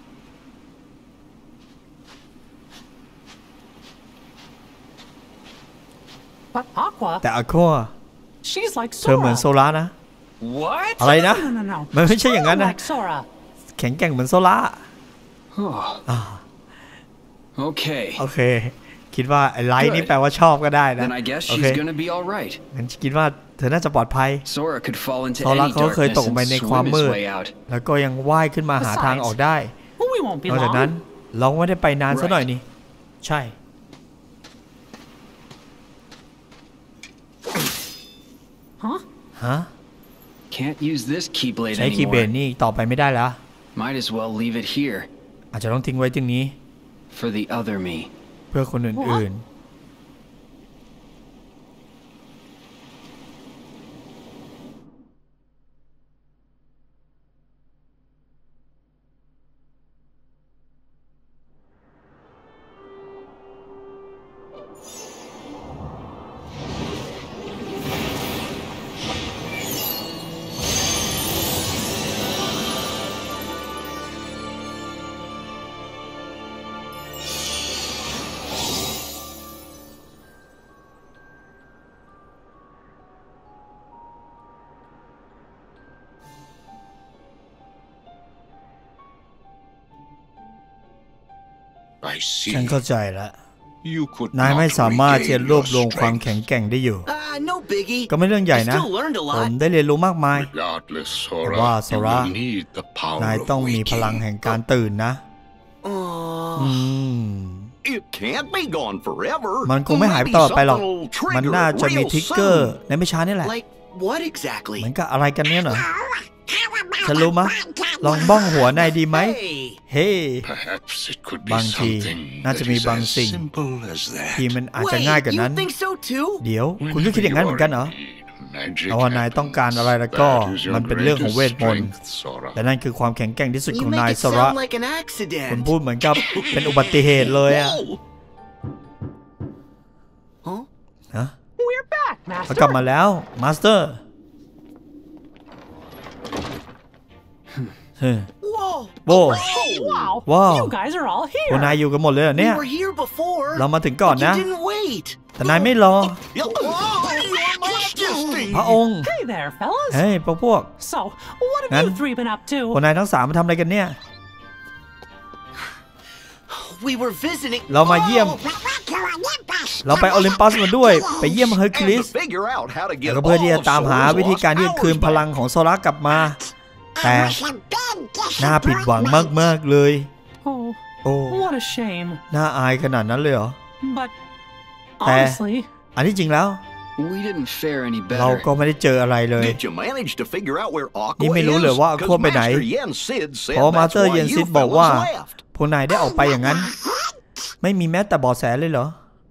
But Aqua, แต่อาคัว she's like เธอเหมือน Sora. โซล่านะ What? อะไรนะ No. มันไม่ใช่อย่างนั้น Sora นะ like Sora. แข็งแกร่งเหมือนโซล่า Okay. โอเค คิดว่าไอ้ไลท์นี่แปลว่าชอบก็ได้นะ Then I guess โอเค she's gonna be all right. งั้นคิดว่าเธอน่าจะปลอดภัย Sora could fall into Sora any เขาเคย darkness ตกไป and ในความ swim มื his ด way out. แล้วก็ยังว่ายขึ้นมาหาทางออกได้ Well, we won't be นอกจากนั้น long. เราไม่ได้ไปนานซะหน่อยนี่ ใช่ Huh? ฮะ Can't use this Keyblade ใช้คีย์เบ anymore. ดนี่ต่อไปไม่ได้แล้ว Might as well leave it here อาจจะต้องทิ้งไว้ตรงนี้ for the other me. เพื่อคนอื่นๆ I see. ฉันเข้าใจแล้ว You could นายไม่ not สามารถ regain จะรวบรวม your ความ strength. แข็งแกร่งได้อยู่ No biggie. ก็ไม่เรื่องใหญ่ I นะ still learned a ผม lot. ได้เรียนรู้มากมาย Regardless, แต่ว่า Sora, โซ you รา will need the power นาย of ต้องมีพลัง waking. แห่งการตื่นนะ It can't be gone forever. มันคงไม่หายไปตลอดไปหรอก มันน่าจะมีทริกเกอร์ในไม่ช้านี่แหละ Like what exactly? เหมือนกับอะไรกันเนี่ยเหรอ ฉันรู้มะ ลองบ้องหัวนายดีไหม Hey. เฮ้ Perhaps it could be บางที something น่าจะ that มี is บาง as สิ่ง simple as that. ที่มันอาจจะง่ายกว่า Wait, นั้น you think so too? เดี๋ยว คุณก็คิดอย่างนั้นเหมือนกันเหรอ แต่ว่านายต้องการอะไรแล้วก็มันเป็นเรื่องของเวทมนต์และนั่นคือความแข็งแกร่งที่สุดข You อง make นาย it โซระ sound like an คุณ accident. พูดเหมือนกับเป็นอุบัติเหตุเลยอะ Whoa. Huh? ฮะ We're back, เขากลับ Master. มาแล้วมาสเตอร์ Whoa. โว้ Wow. Wow. You guys are all พวก here. นายอยู่กันหมดเลยเหรอ We เนี่ย were here before. เรามาถึงก่อน but you นะ didn't wait. แต่นายไม่รอ Your Majesty. พระองค์ Hey there, fellas. เฮ้ยพวก So, what have Ngắn. you three been up คน to? นายทั้งสามมาทำอะไรกันเนี่ย We were visiting. เรามาเยี่ยมเราไปโอลิมปัสมาด้วยไปเยี่ยมเฮอร์คิวลิ And ส to figure out how to แล้ว get ก็เพื่อที่จะ all of ตามหา Sora's วิธีการ lost ที่จะคืน powers พลัง back. ของโซล่ากลับมา แต่น่าผิดหวังมากๆเลย Oh, โอ้ what a shame. น่าอายขนาดนั้นเลยเหรอ But แต่ honestly, อันที่จริงแล้ว We didn't fare any เรา better. ก็ไม่ได้เจออะไรเลย Did you manage to figure out where Aqua นี่ไม่รู้เลย is? ว่า Aqua ไปไหน Master Yen Sid said เพราะมาส that's เตอร์ why เยน you ซิดบอกว่า fellas left. พวกนายได้ออกไปอย่างนั้น ไม่มีแม้แต่เบาะแสเลยเหรอ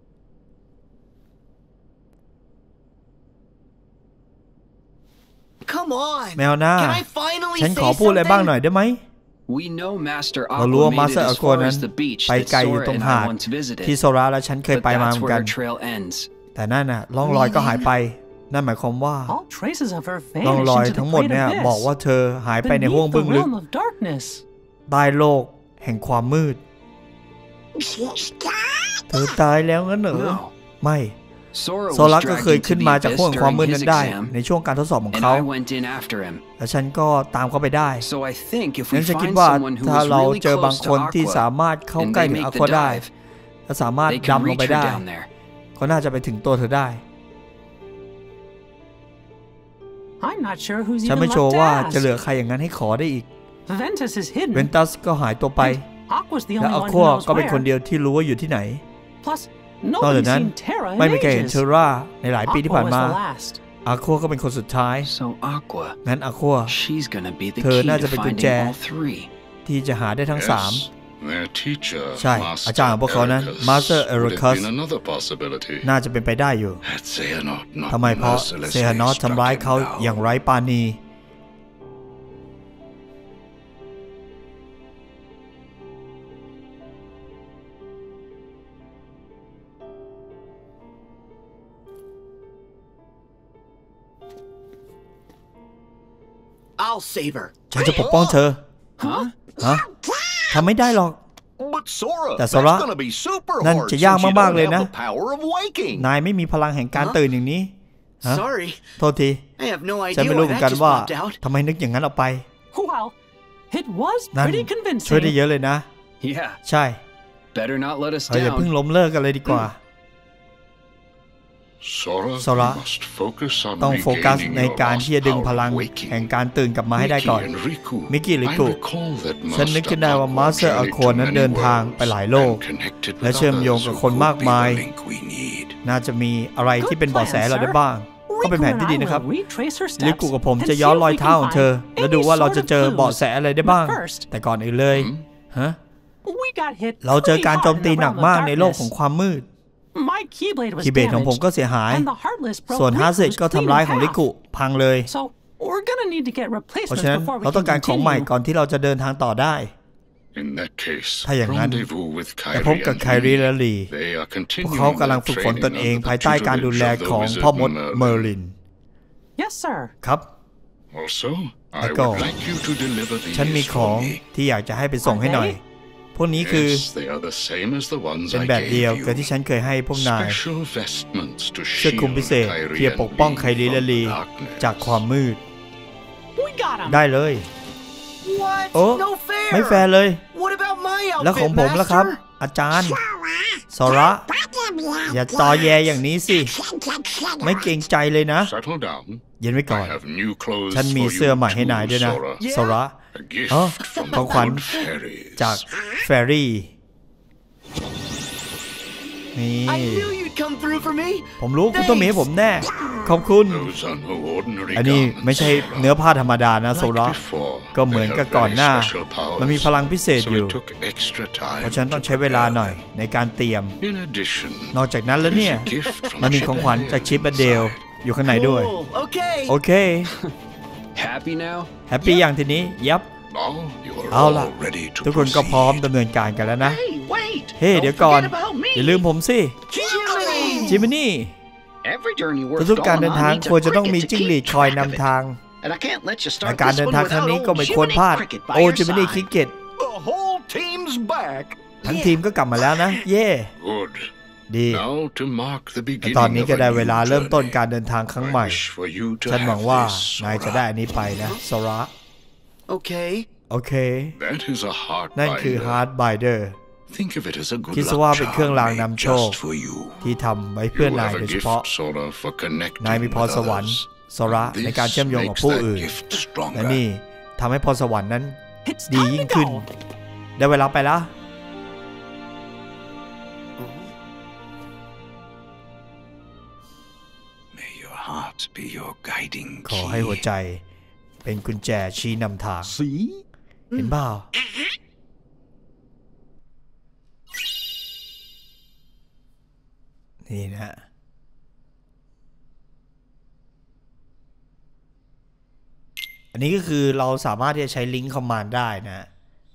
Come on. แมวหน้า Can I finally ฉัน say ขอพูดอะไรบ้างหน่อย something? ได้ไหม We know Master เรารู้ Aqua ว่า made it Master as Aqua far นั้น as the beach ไป that ไกลอยู่ Sora ตรง and หา I ด once ที่ visited. โซราและฉันเคย But ไปมา that's เหมือน where กัน her trail ends. แต่นั่นน่ะร่องรอยก็หายไป นั่นหมายความว่า all traces of her ร่อง vanished รอย into ทั้ the งหมด great เนี่ยบอกว่า abyss, เธอหายไปในห้วง beneath บึ้ the งลึก realm of darkness. ใต้โลกแห่งความมืด เธอตายแล้วงั้นเหรอ No. ไม่ Sora โซรา was ก็เคย dragged ขึ้น into มา the จาก abyss ห้วงความมืด during นั้ his นได้ exam, ในช่วงการทดสอบของ and เขา I went in after him. และฉันก็ตามเขาไปได้ So I think if งั้ we นฉันคิด find ว่า someone who ถ้า is เรา really เจอบาง close ค to นที่สา Aqua มารถเข้า and ใกล้ they ถึง make อา the ควาได้ dive, และสามารถ they can ดำลง reach ไป her ได้ down there. ก็น่าจะไปถึงตัวเธอได้ I'm not sure who's ฉัน even ไม่ left ชัวร์ to ว่าจะ ask. เหลือใครอย่างนั้นให้ขอได้อีก Ventus is เวน hidden. ตัสก็หายตัวไป Aqua's the และ only อา one ควา who knows ก็เป็นคน where. เดียวที่รู้ว่าอยู่ที่ไหน Plus, นอกจาก nobody's นั้น seen Terra ไม่ in มีใครเห็น ages. เทอร่าในหลายปีที่ Aqua ผ่าน was มา the last. อาควาก็เป็นคนสุดท้าย So Aqua, งั้นอาควา she's gonna be the เธอ key น่าจะ to เป็นกุญ finding แจ all three. ที่จะหาได้ทั้งสาม Yes, their teacher, ใช่ อาจารย์ของพวกเขานั้น Ericus, Master would have Ericus been another possibility. น่าจะเป็นไปได้อยู่ Had Xehanort not ทำไมเพราะ mercilessly เซฮานอส struck ทำร้าย him เขาอย่าง down. ไร้ปราณี I'll save her. ฉันจะปกป้องเธอ Huh? ฮะทำไม่ได้หรอก But Sora, แต่ that's โซล่า gonna be super นั่น hard จะ since ยาก you มาก don't ๆเลย have นะ the power of waking. นายไม่มีพลังแห่งการตื่นอย่างนี้ฮะ Sorry, โทษที I have no ฉัน idea ไม่รู้ why เหมือน that กัน just ว่า popped out. ทำไมนึกอย่างนั้นออกไป Well, it was นั่น pretty ช่วยได้ convincing. เยอะเลยนะ Yeah. ใช่ Better not let us เราอย่าเพิ่ง down. ล้มเลิกกันเลยดีกว่า Sora, Sora, you must focus on ต้องโฟกัส regaining ใน your การ lost ที่จะดึง power พลัง of waking. แห่งการตื่นกลับมาให้ได้ก่อน Mickey and Riku. Mickey และ I Riku recall that ฉันนึกขึ้นได้ว่า Master journeyed Aqua to นั้น many เดินทางไป worlds หลายโลก and connected และ with เชื่อมโยง others กับ who คน could มาก be มาย the link we need. น่าจะมีอะไรที่เป็นเบาะแสเราได้บ้าง ก็เป็น Riku แผน and ที่ I ดีนะครับ will retrace her ลิ steps กูกับผม and จะ see ย้อน if รอย we เท้า can ของเธอ find แล้วดู any ว่าเรา sort จะ of เจอเบาะ clues. แสอะไรได้บ้าง But first, แต่ก่อนอื่นเลยฮะ we got hit เราเจอ pretty การ hard โจม in ตี the หนัก realm of มากในโลก darkness. ของความมืด My keyblade was คีย์เบสของผมก็ damaged, เสียหาย and the heartless broke ส่วนฮาร์ดเซต Riku's ก็ทำ clean ร้าย in ของลิกุ half. พังเลย So we're gonna need to get เพราะ replacements ฉะนั้น before we เราต้อง can การของใหม่ continue. ก่อนที่เราจะเดินทางต่อได้ In that case, ถ้าอย่างนั้น rendezvous with จะ Kyrie พบกับ and ไครี Lee. และลี They are พวก continuing เขากำลัง their ฝึกฝน training ตนเอง under ภาย the ใต้การดูแล tutelage of the ของ wizard พ่อมด Merlin. เมอร์ลิน Yes, sir. ครับ Also, I แล้วก็ would like you to deliver ฉันมี these ขอ for ง me. ที่อยากจะให้ไปส่งให้หน่อย พวกนี้คือ Yes, they are the same as the ones เป็น I แบบเดียว gave กับที่ you. ฉันเคยให้พวกนาย Special vestments to เสื้อคลุม shield พิเศษ Kyrie ที่จะ and ปกป้อง Lee ไครีและ from ลี darkness. จากความมืด We got him. ได้เลย What? โอ้ No fair. ไม่แฟร์เลย What about my แล้วของ outfit, ผมล่ะครับ Master? อาจารย์โซระอย่าตอแยอย่างนี้สิ ไม่เกรงใจเลยนะ Settle down. เย็นไว้ก่อน I have new clothes ฉันมี for เสื้อ you ใหม่ให้ too, นายด้วยนะ Sora. โซระ A gift อ๋อ from ขอ the งขวัญ good fairies. จากแฟรี่นี่ I knew you'd come through for me. ผมรู้คุณต้องมีให้ผมแน่ ขอบคุณ Those are no ordinary อันนี้ garments. ไม่ใช่เนื้อผ้าธรรมดานะโซ Like ระ before, ก็เหมือน they กับ have ก่อน very หน้า special powers. มันมีพลังพิเศษ So อยู่ it took extra time เพราะฉันต้อง to ใช้เวลา prepare หน่อยในการเตรียม them. In addition, นอกจากนั้นแล้วเนี่ย there's a gift from มันมีของขวัญ Chip จากชิปและเดล inside. อยู่ข้างในด้วย Cool. Okay. โอเค Happy now? แฮปปี้อย่างทีนี้ ยับ Now you are เอา all ล่ะ ready to ทุกคนก็พร้อม proceed. ดำเนินการกันแล้วนะ Hey, wait. เฮ้ Don't เดี๋ยวก่อน forget about me. อย่าลืมผมสิ Jiminy. จิมมี่ Every journey worth ทุกๆการเดิน going ทาง on needs ควร a จะต้องมี cricket จิ้ง to หรีด keep คอย track of นำ it. ทาง And I can't let you และ start การ this เดิน one ทางครั้ง without นี้ old ก็ไม่ควร Jiminy พลาด Cricket by โอ้ your จิมมี่ side. คิกเก็ต The whole team's back. ทั้งทีมก็กลับมาแล้วนะ เย่ Good. ดี Now to mark the แต่ beginning ตอนนี้ of ก็ a ได้ new เวลาเริ่มต้น journey. การเดินทางครั้ง I ใหม่ wish for you to ฉันหวัง have ว่า this, นายจะได้ Sora. อันนี้ไปนะโซระ Okay. โอเค That is a heart นั่นคือ binder. Hard Binder Think of it as a good คิดซะว่าเป็น luck เครื่อง charm ราง made นำโชค just for you. ที่ทำไว้เพื่อ You นาย have โด a ยเฉ gift, พาะ Sora, for connecting นายมีพร with สวรรค์ others. โซระในการเชื่อมโยงกับ This ผู้ makes อื่น that gift และ stronger. นี่ทำให้พรสวรรค์นั้น It's ดี time ยิ่ง to ขึ้น go. ได้เวลาไปแล้ว May your heart be your guiding ขอให้หัว key. ใจเป็นกุญแจชี้นำทาง See? เห็นเปล่านี่นะฮะอันนี้ก็คือเราสามารถที่จะใช้ลิงก์คอมมานด์ได้นะ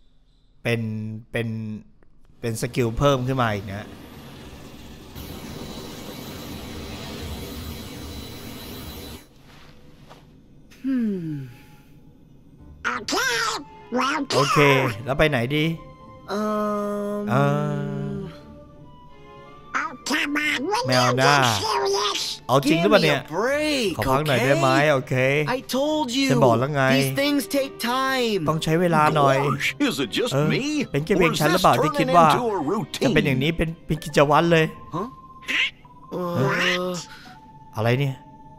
เป็นสกิลเพิ่มขึ้นมาอีกนะ โอเค แล้วไปไหนดีไม่เอาหน้าเอาจริงหรือเปล่าเนี่ย break, ขอพักหน่อยได้ไหม โอเค I told you. ฉันบอกแล้วไง These things take time. ต้องใช้เวลาหน่อย Gosh, is it just me? เป็นแค่เพียง Or is ฉันหรือ this เปล่าที่คิด turning ว่า into a จะ routine? เป็นอย่างนี้เป็นกิจวัตรเลย อะไรเนี่ย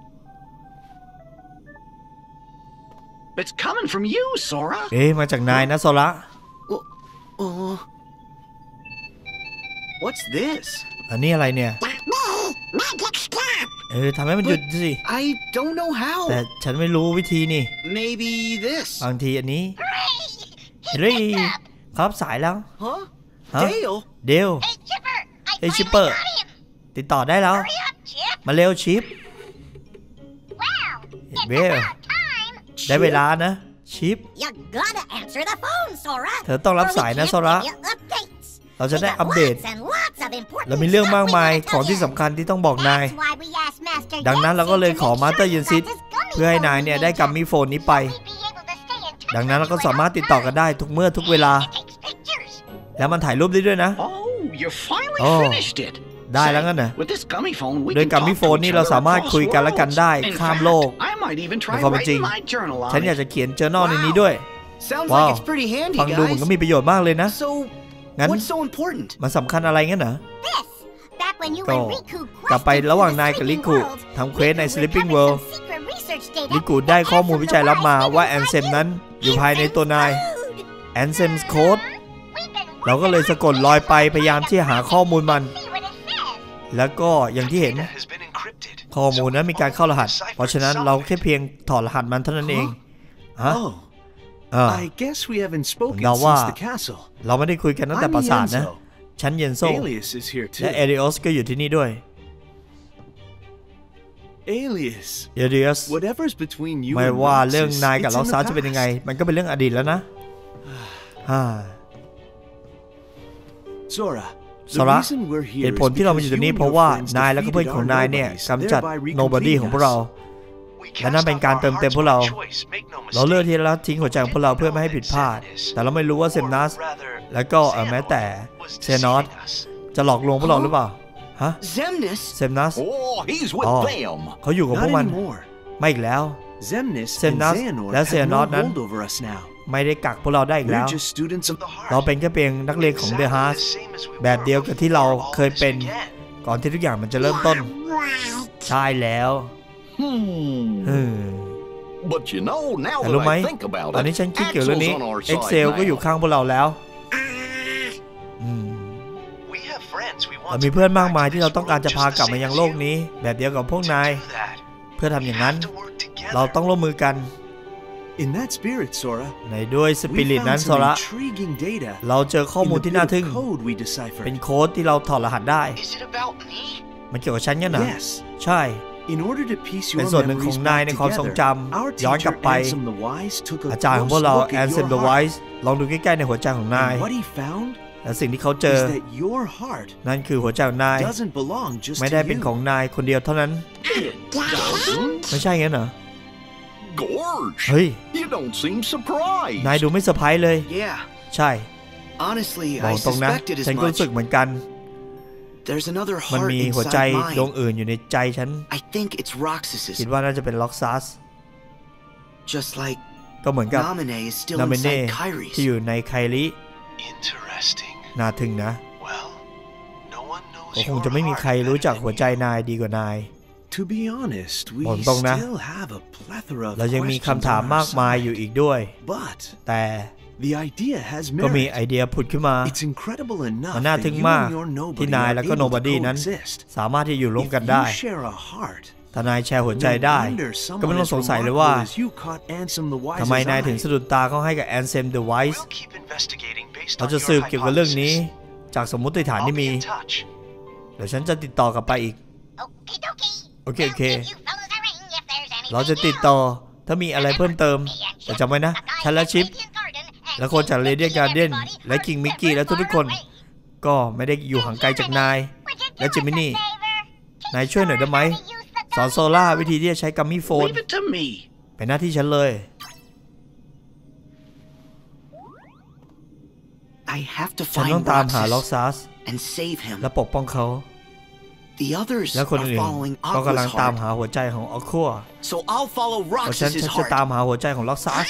It's coming from you, Sora. เอ๊ะมาจากนายนะโซระ What's this? อันนี้อะไรเนี่ยทำให้มันหยุดสิ I don't know how. แต่ฉันไม่รู้วิธีนี่ Maybe this. บางทีอันนี้เฮ้ยครับสายแล้ว Huh? ฮะ Dale? เดลไอชิปเปอร์ติดต่อได้แล้ว มาเร็วชิปเบลได้เวลานะชิป You gotta answer the phone, Sora. เธอต้องรับสายนะโซระ Or we can't give you updates. เราจะได้ We got อัปเดต lots and lots of important เรามีเรื่องมากมาย stuff we gotta ของที่ tell สำคัญที่ต้องบอกนาย you. That's why we asked Master ดังนั้นเราก็เลยขอ Jensen มาสเตอร์ to ยิ make น sure ซิ you ต got this gummy เพื่อให้ phone นายเนี่ย we ได้ made กัมมี่โฟนนี้ไป up. We'd be able to stay in touch ดังนั้นเราก็ with you สามารถ and ติดต่อกันได้ทุกเมื่อทุกเวลา It takes pictures. แล้วมันถ่ายรูปได้ด้วยนะ Oh, you finally Oh. finished it. ได้แล้วงั้น Say, นะ with this gummy phone, we โดย can กัมมี่ talk โฟ to น each นี่เรา other สามารถ across คุยกันและกัน worlds. ได้ In ข้ามโลก fact, I might even ใน try ความเป็นจริง writing my journal on ฉันอยาก it. จะเขียน journal ในนี้ด้วย Sounds Wow. like it's pretty handy, ฟังดูเหมือน guys. ก็มีประโยชน์มากเลยนะ So, งั้น what's so important? มันสำคัญอะไรงั้นเหรอ This. Back when you ก็ and Riku กลับไป quested ระหว่าง through นาย the กับลิ Sleeping กุ World, ทำเควสใน Riku Sleeping recovered World some secret research data ลิกูได้ that ข้อ has มูล some วิจัยลับมา Verizon ว่าแอนเซม inside นั้นอยู่ภายในตัวนาย code. แอนเซมส์โค้ดเราก็เลยสะกดรอยไปพยายามที่จะหาข้อมูลมัน See what it says. แล้วก็อย่างที่เห็น ข้อมูลนั้นมีการเข้ารหัส เพราะฉะนั้นเราแค่เพียงถอดรหัสมันเท่านั้นเองฮะ Oh, อ่า I guess we haven't spoken Now since what? the castle. เราไม่ได้คุยกันตั้งแต่ I'm ปราสาทนะ Yenzo. ฉันเยนโซ Alias is here และ too. เอริออสก็อยู่ที่นี่ด้วย Alias. เอริออส Whatever's between you ไม่ and ว่า Roxas, เรื่องนายกับ it's ล็อก in ซา the จะเป็นยังไง past. มันก็เป็นเรื่องอดีตแล้วนะฮ่า Sora. The Sora, reason we're เห here ตุ is ผลที่เรามาอ because ยู่ตรง you นี้ and เพราะ your ว่า friends นายและก็เพื่อน defeated ของ our นายเนี่ย nobodies, กำจัด thereby nobody ของพวกเรา recompleting และนั่นเป็นการเติมเต็มพวกเรา เราเลือกที่จะละทิ้งหัวใจของพวกเราเพื่อไม่ให้ผิดพลาด แต่เราไม่รู้ว่าเซมนัสและก็แม้แต่เซนอสจะหลอกลวงพวกเราหรือเปล่าฮะ Zemnis? เซมนัส Oh, he's with Oh. them. เขาอยู่กับพว Not กมัน anymore. ไม่อีกแล้ว Zemnis and Xemnas Xehanort และ have no Xehanort นั้น hold over us now. ไม่ได้กักพวกเราได้อีกแล้ We're ว just students of the เรา heart. เป็นแค่เพียงนักเรียนของ The Heart แบบเดียวกับที่เราเคยเป็นก่อนที่ทุกอย่างมันจะเริ่มต้น ใช่แล้ว But you know, now แต่ that รู้ไหม I think about ตอนนี้ it, ฉันคิดเกี่ยวกับเรื่องนี้ Axel's on our side Excel ก็อยู่ now. ข้างพวกเราแล้วเรามีเพื่อนมากมายที่เราต้องการจะพากลับมายังโลกนี้ แบบเดียวกับพวกนาย เพื่อทำอย่างนั้น เราต้องร่วมมือกัน In that spirit, Sora, ในด้วยสปิริต we นั้น found โซ some ระ intriguing data เราเจอข้อ in มูล the ที่ bit น่า of ทึ่ง code we deciphered. เป็นโค้ดที่เราถอดรหัสได้ Is it about me? มันเกี่ยวกับฉันงั้นเหรอ Yes. ใช่ In order to piece เป็น your ส่วนหนึ่งของ memories นาย back ในความทรง together, จำ our ย้อนกลับ teacher ไป Ansem the Wise took a อาจารย์ของพวก close เรา look แอน at เซม your เดอะไว heart. ส์ลองดูใกล้ๆในหัวใจของนาย And what he found และสิ่งที่เขาเจอ is that your heart นั่นคือหัวใจของนาย doesn't belong just ไม่ to ได้เป็นของ you. นายคนเดียวเท่านั้น ไม่ใช่งั้นเหรอ Gorge, เฮ้ย you don't seem surprised. นายดูไม่เซอร์ไพรส์เลย Yeah, ใช่ honestly, บอ I กตรงนะ suspected ฉัน as ก็รู้สึก much. เหมือนกัน There's another มัน heart มีหัวใจ inside ดวง mine. อื่นอยู่ในใจฉัน I think it's Roxas's. คิดว่าน่าจะเป็นล็อกซัส Just like ก็เหมือนกับ Naminé is still นาเมเน่ inside Kyrie's. ที่อยู่ในไคลิน่าทึ่งนะ Well, no one knows ก็คง your จะไม่มี heart ใครรู้จัก better หัว than ใจ you. นายดีกว่านาย To be honest, we บอกตรงนะ still have a plethora of เรายังมี questions คำถาม on our มากมายอยู่ side. อีกด้วย But แต่ the idea has ก็มี merit. ไอเดียผุดขึ้นมา It's incredible enough มันน่า that ทึ่ง you มาก and your ที่ nobody นาย are และก็ able to nobody นั้น coexist. สามารถที่จะอยู่ร่วม If กันได้ you share a heart, ถ้านายแชร์หัวใจ no ได้ wonder ก็ไม่ someone ต้อง as สงสัยเลยว่า remarkable as you caught Ansem the Wise's ทำไมนายถึง eye. สะดุดตาเขาให้กับแอนเซมเดอะไวส์ We'll keep investigating based เรา on จะ your สืบเกี่ยวกับเรื่องนี้ hypothesis. จากสมมติฐาน I'll ที่ be มี in touch. เดี๋ยวฉันจะติดต่อกลับไปอีก Okie dokie. โอเค โอเค I'll give you fellas a ring if there's anything เราจะติดต่อถ้ามีอะไรเพิ่มเติม แต่จำไว้นะ ฉันและชิป และคนจากเรเดียนการ์เดนและคิงมิกกี้และทุกๆคน ก็ไม่ได้อยู่ห่างไกลจากนาย และจิมมินี่ นายช่วยหน่อยได้ไหม สอนโซล่าวิธีที่จะใช้กัมมี่โฟน Leave it to me. เป็นหน้าที่ฉันเลย I have to ฉันต้อง find ตามหาล็อก Roxas ซัส and save him. และปกป้องเขา The others และคน are อื่น following ก็กำลัง Aqua's ตาม heart. หาหัวใจของออคัว So I'll follow เพราะฉัน Roxas's จะตาม heart. หาหัวใจของล็อกซัส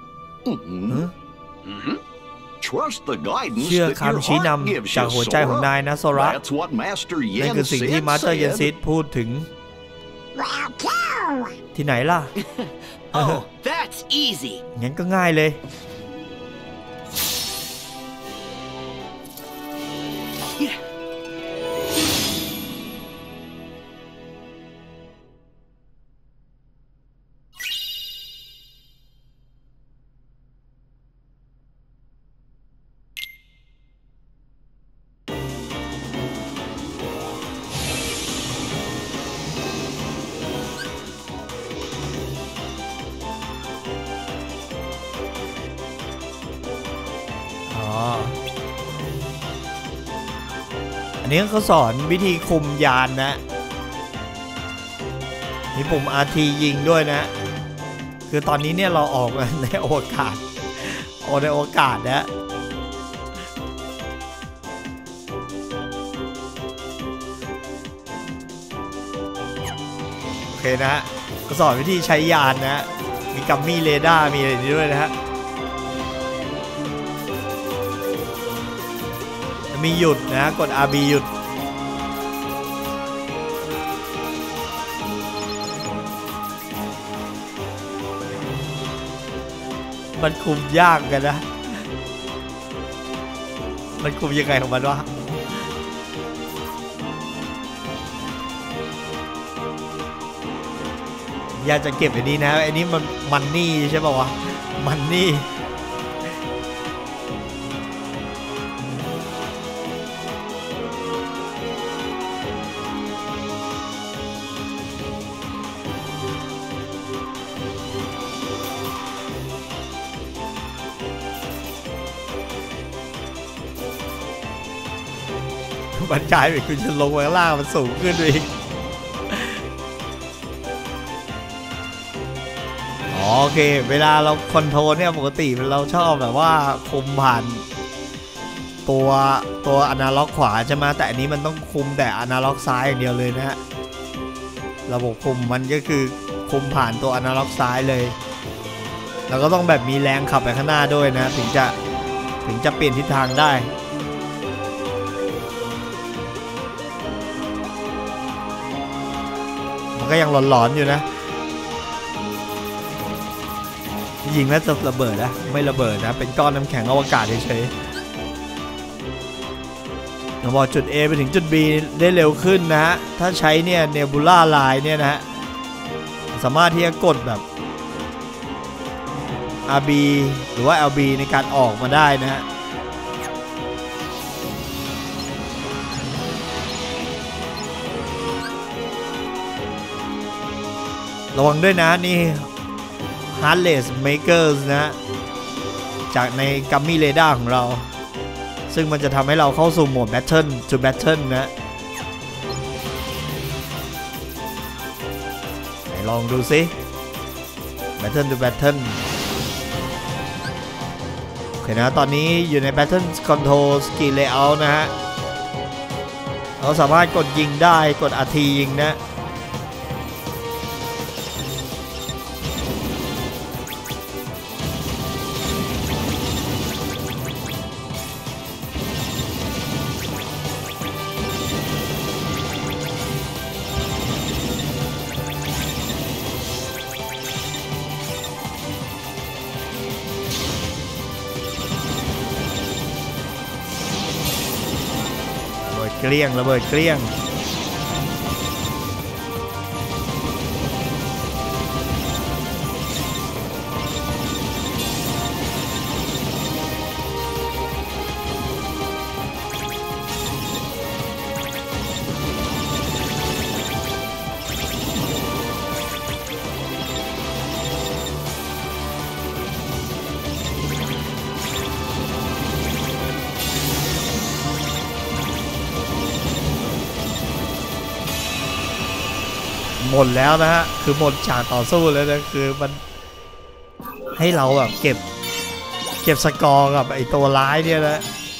Trust the guidance เชื่อ that your คำชี้ heart นำ gives จาก you, หัวใจของ Sora. นายนะโซระ That's what Master นั่นคือสิ่งที่ Yen มาสเตอร์เยนซิ said. ดพูดถึง Well, cool. ที่ไหนล่ะ Oh, that's easy. งั้นก็ง่ายเลย อ๋อ อันนี้เขาสอนวิธีคุมยานนะ มีปุ่ม RT ยิงด้วยนะ คือตอนนี้เนี่ยเราออกในอวกาศ ออกในอวกาศนะ โอเคนะฮะก็สอนวิธีใช้ยานนะ มีกัมมี่เรดาร์มีอะไรด้วยนะฮะ มีหยุดนะกด RB หยุด มันคุมยากกันนะ มันคุมยังไงของมันวะ อยากจะเก็บอันนี้นะอันนี้มันนี่ใช่ป่าวะ มันนี่ มันกลายเป็นคุณจะลงไปข้างล่างมันสูงขึ้นไปอีก โอเค เวลาเราคอนโทรลเนี่ยปกติเราชอบแบบว่าคุมผ่านตัวอนาล็อกขวาใช่ไหมแต่อันนี้มันต้องคุมแต่อนาล็อกซ้ายอย่างเดียวเลยนะฮะระบบคุมมันก็คือคุมผ่านตัวอนาล็อกซ้ายเลยแล้วก็ต้องแบบมีแรงขับไปข้างหน้าด้วยนะถึงจะเปลี่ยนทิศทางได้มันก็ยังหลอนๆอยู่นะยิงแล้วจะระเบิดนะไม่ระเบิดนะเป็นก้อนน้ำแข็งอวกาศเฉยๆเราบอกจุด A ไปถึงจุด B ได้เร็วขึ้นนะฮะถ้าใช้เนี่ยเนบูล่าไลน์เนี่ยนะฮะสามารถที่จะกดแบบ RB หรือว่า LB ในการออกมาได้นะฮะระวังด้วยนะนี่ Heartless Makers นะจากใน Gummy Radar ของเราซึ่งมันจะทำให้เราเข้าสู่โหมด Battle to Battle นะไหนลองดูซิ Battle to Battle โอเคนะตอนนี้อยู่ใน Battle Control Skill Layout นะฮะเราสามารถกดยิงได้กด RT ยิงนะเกลี้ยงระเบิดเกลี้ยงหมดแล้วนะฮะคือหมดฉากต่อสู้แล้วนะคือมันให้เราแบบเก็บสกอร์กับไอตัวร้ายเนี่ยนะ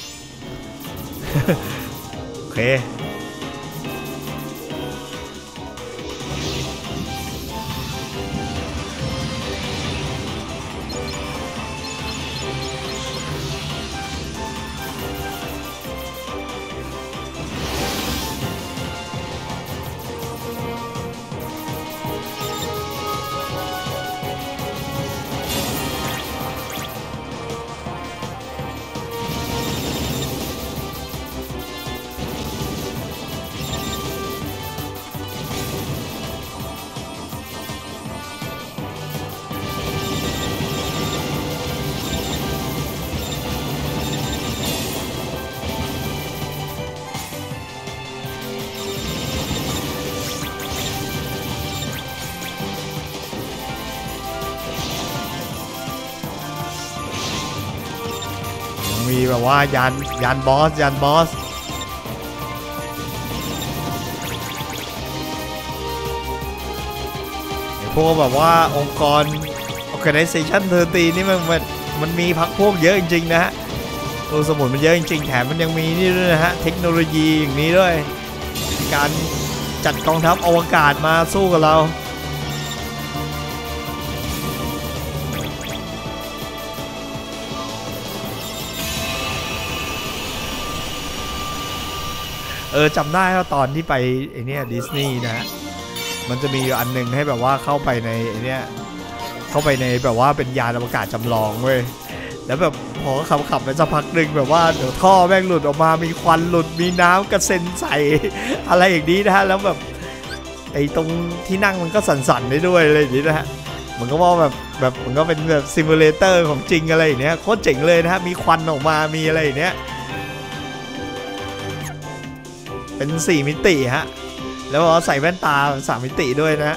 โอเคมีแบบว่ายานบอสพวกแบบว่าองค์กร Organization 13นี่มันมีพรรคพวกเยอะจริงๆนะฮะตัวสมุนมันเยอะจริงๆแถมมันยังมีนี่ด้วยนะฮะเทคโนโลยีอย่างนี้ด้วยการจัดกองทัพอวกาศมาสู้กับเราจำได้ว่าตอนที่ไปไอเนี้ยดิสนีย์นะฮะมันจะมีอันหนึ่งให้แบบว่าเข้าไปในไอเนี้ยเข้าไปในแบบว่าเป็นยานอวกาศจำลองเว้ยแล้วแบบพอขับไปสักพักหนึ่งแบบว่าเดี๋ยวท่อแม่งหลุดออกมามีควันหลุดมีน้ำกระเซ็นใส่ อะไรอย่างนี้นะฮะแล้วแบบไอตรงที่นั่งมันก็สั่นๆได้ด้วยอะไรอย่างนี้นะฮะมันก็ว่าแบบมันก็เป็นแบบซิมูเลเตอร์ของจริงอะไรอย่างเนี้ยโคตรเจ๋งเลยนะฮะมีควันออกมามีอะไรอย่างเนี้ยเป็น4 มิติฮะแล้วก็ใส่แว่นตา3 มิติด้วยนะ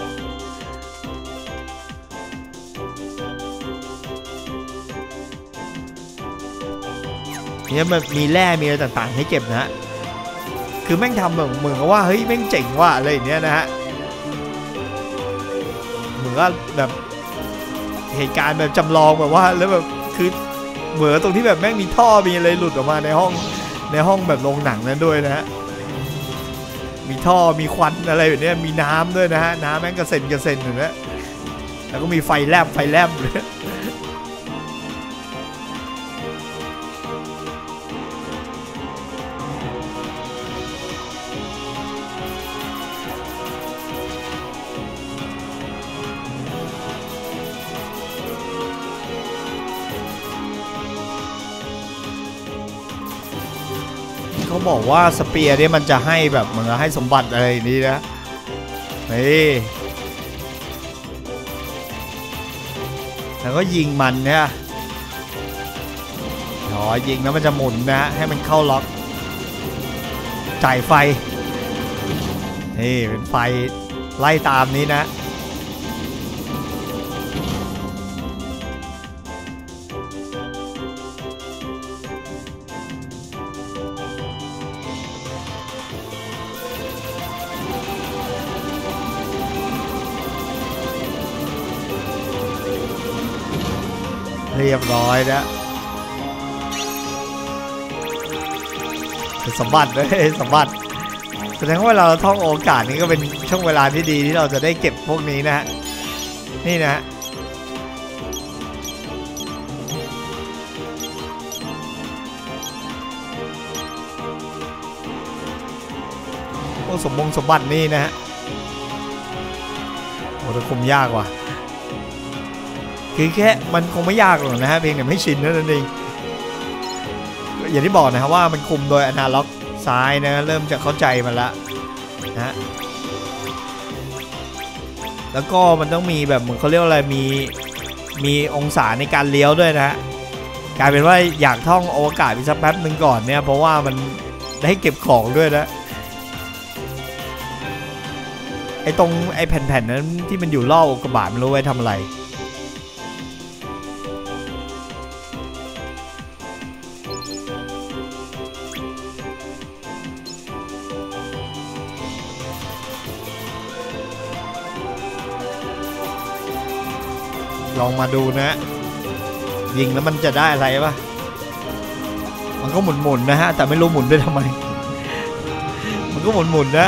เนี่ยมันมีแร่มีอะไรต่างๆให้เก็บนะฮะคือแม่งทำแบบเหมือนกับว่าเฮ้ยแม่งเจ๋งว่ะอะไรอย่างเนี้ยนะฮะเหมือนก็แบบเหตุการณ์แบบจำลองแบบว่าแล้วแบบคือเหมือนตรงที่แบบแม่งมีท่อมีอะไรหลุดออกมาในห้องแบบโรงหนังนั้นด้วยนะฮะมีท่อมีควันอะไรแบบนี้มีน้ำด้วยนะฮะน้ำแม่งกระเซ็นอยู่นะแล้วก็มีไฟแลบเลยเขาบอกว่าสเปียร์เนี่ยมันจะให้แบบเหมือนให้สมบัติอะไรนี้นะนี่แล้วก็ยิงมันเนี่ยยิงแล้วมันจะหมุนนะให้มันเข้าล็อกจ่ายไฟนี่เป็นไฟไล่ตามนี้นะเรียบร้อยนะสมบัติเลยสมบัติแสดงว่าเวลาเราท่องโอกาสนี้ก็เป็นช่วงเวลาที่ดีที่เราจะได้เก็บพวกนี้นะฮะนี่นะพวกสมบัตินี่นะฮะโอ้แต่คุมยากว่ะคือแค่มันคงไม่ยากหรอกนะฮะเพียงแต่ไม่ชินนั่นเองอย่างที่บอกนะครับว่ามันคุมโดยอนาล็อกซ้ายนะเริ่มจะเข้าใจมันละนะแล้วก็มันต้องมีแบบเหมือนเขาเรียกว่าอะไรมีองศาในการเลี้ยวด้วยนะฮะกลายเป็นว่าอยากท่องอวกาศไปสักแป๊บหนึ่งก่อนเนี่ยเพราะว่ามันได้เก็บของด้วยนะไอ้ตรงไอ้แผ่นๆนั้นที่มันอยู่รอบอุกกาบาตไม่รู้ไว้ทำอะไรลองมาดูนะยิงแล้วมันจะได้อะไรปะมันก็หมุนๆนะฮะแต่ไม่รู้หมุนด้วยทำไมมันก็หมุนๆนะ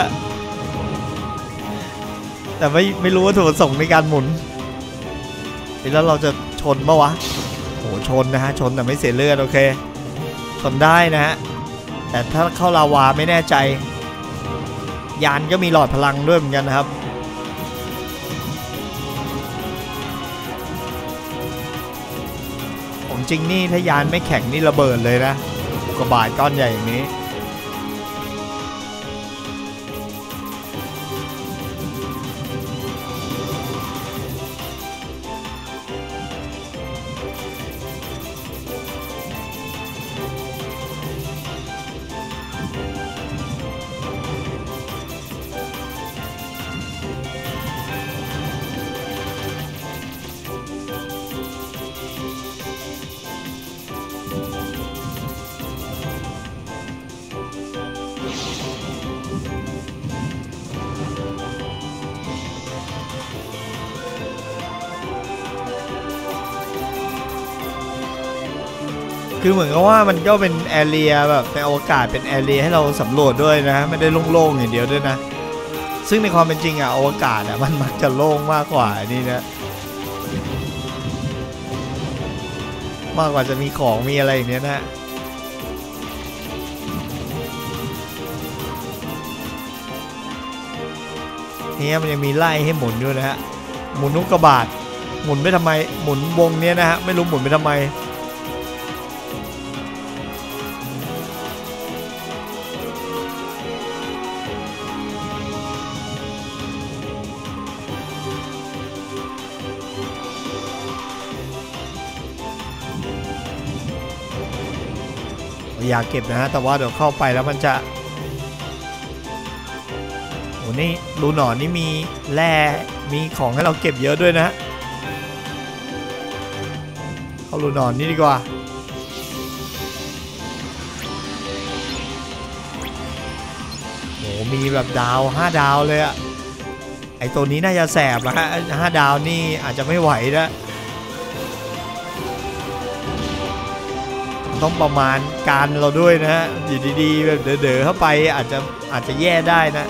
แต่ไม่รู้ว่าถูกประสงค์ในการหมุนแล้วเราจะชนปะวะโหชนนะฮะชนแต่ไม่เสียเลือดโอเคชนได้นะฮะแต่ถ้าเข้าลาวาไม่แน่ใจยานก็มีหลอดพลังด้วยเหมือนกันนะครับของจริงนี่ถ้ายานไม่แข็งนี่ระเบิดเลยนะอุกกาบาตก้อนใหญ่อย่างนี้คือเหมือนกับว่ามันก็เป็นแอเรียแบบในอวกาศเป็นแอเรียให้เราสำรวจด้วยนะไม่ได้โล่งๆอย่างเดียวด้วยนะซึ่งในความเป็นจริงอะอวกาศอะมันมักจะโล่งมากกว่านี่นะมากกว่าจะมีของมีอะไรอย่างเนี้ยนะนี่มันยังมีไล่ให้หมุนด้วยนะฮะหมุนอุกกาบาตหมุนไปทำไมหมุนวงเนี้ยนะฮะไม่รู้หมุนไปทำไมอยากเก็บนะฮะแต่ว่าเดี๋ยวเข้าไปแล้วมันจะโอ้นี่รูหนอนนี่มีแร่มีของให้เราเก็บเยอะด้วยนะเข้ารูหนอนนี่ดีกว่าโอ้มีแบบดาว5 ดาวเลยอะไอตัวนี้น่าจะแสบนะฮะ5 ดาวนี่อาจจะไม่ไหวนะต้องประมาณการเราด้วยนะฮะอยู่ดีๆแบบเด๋อๆเข้าไปอาจจะแย่ได้นะ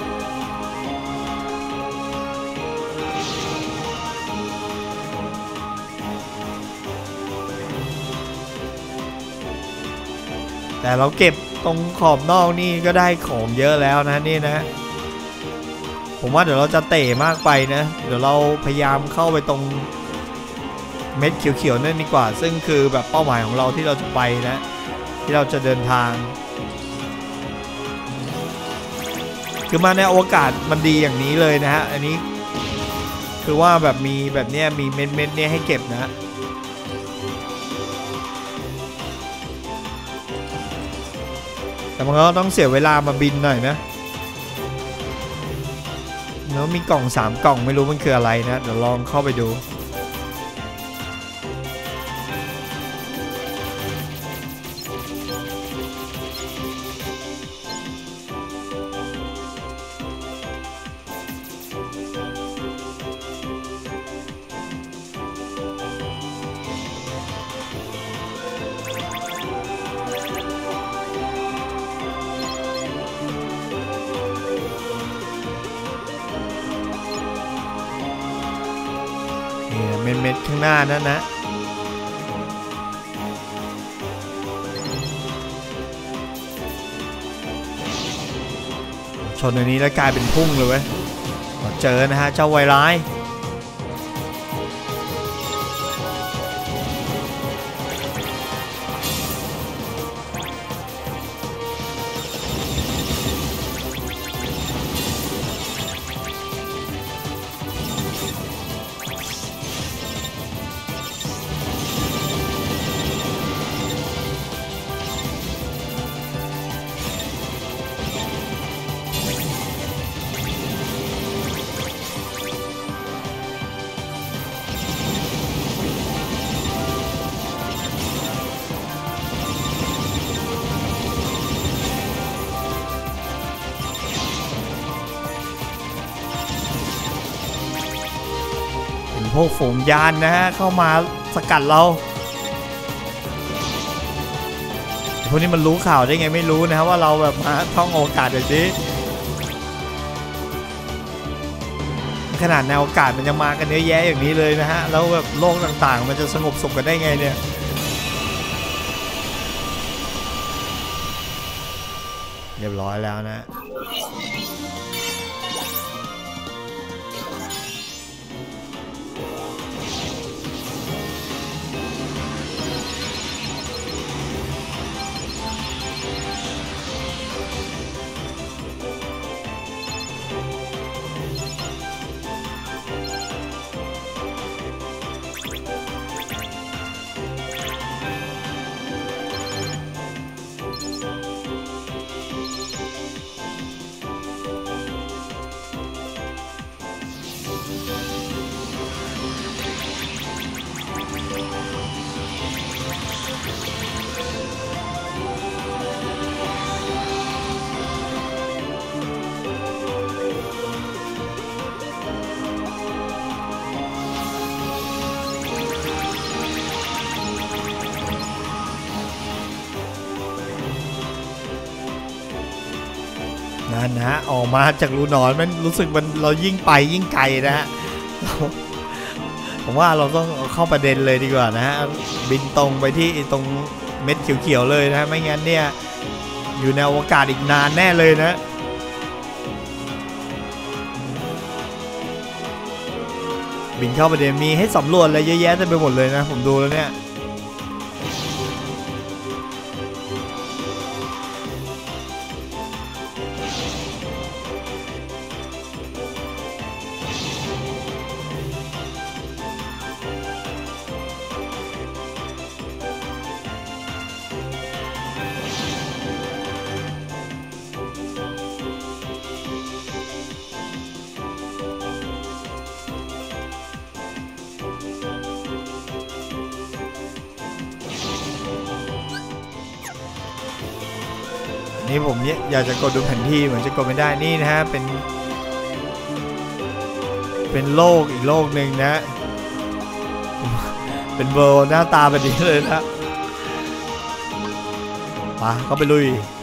แต่เราเก็บตรงขอบนอกนี่ก็ได้ของเยอะแล้วนะนี่นะผมว่าเดี๋ยวเราจะเตะมากไปนะเดี๋ยวเราพยายามเข้าไปตรงเม็ดเขียวๆนั่นดีกว่าซึ่งคือแบบเป้าหมายของเราที่เราจะไปนะที่เราจะเดินทางคือมาในอวกาศมันดีอย่างนี้เลยนะฮะอันนี้คือว่าแบบมีแบบเนี้ยมีเม็ดๆเนี้ยให้เก็บนะแต่มันก็ต้องเสียเวลามาบินหน่อยนะแล้วมีกล่อง3 กล่องไม่รู้มันคืออะไรนะเดี๋ยวลองเข้าไปดูเม็ดข้างหน้านั่นนะชนอันนี้แล้วกลายเป็นพุ่งเลยเว้ยเจอนะฮะเจ้าไวร้ายพวกฝูงยานนะฮะเข้ามาสกัดเราพวกนี้มันรู้ข่าวได้ไงไม่รู้นะครับว่าเราแบบมาท่องอวกาศแบบนี้ขนาดในอวกาศมันจะมากันเยอะแยะอย่างนี้เลยนะฮะแล้วแบบโลกต่างๆมันจะสงบสุขกันได้ไงเนี่ยเรียบร้อยแล้วนะนั่นนะฮะออกมาจากรูหนอนมันรู้สึกมันเรายิ่งไปยิ่งไกลนะฮะผมว่าเราต้องเข้าประเด็นเลยดีกว่านะฮะบินตรงไปที่ตรงเม็ดเขียวๆเลยนะไม่งั้นเนี่ยอยู่ในอวกาศอีกนานแน่เลยนะบินเข้าประเด็นมีให้สำรวจอะไรเยอะแยะเต็มไปหมดเลยนะผมดูแล้วเนี่ยนี่ผมอยากจะกดดูแผนที่เหมือนจะกดไม่ได้นี่นะฮะเป็นโลกอีกโลกหนึ่งนะเป็นเวิลด์หน้าตาแบบนี้เลยนะไปเข้าไปลุย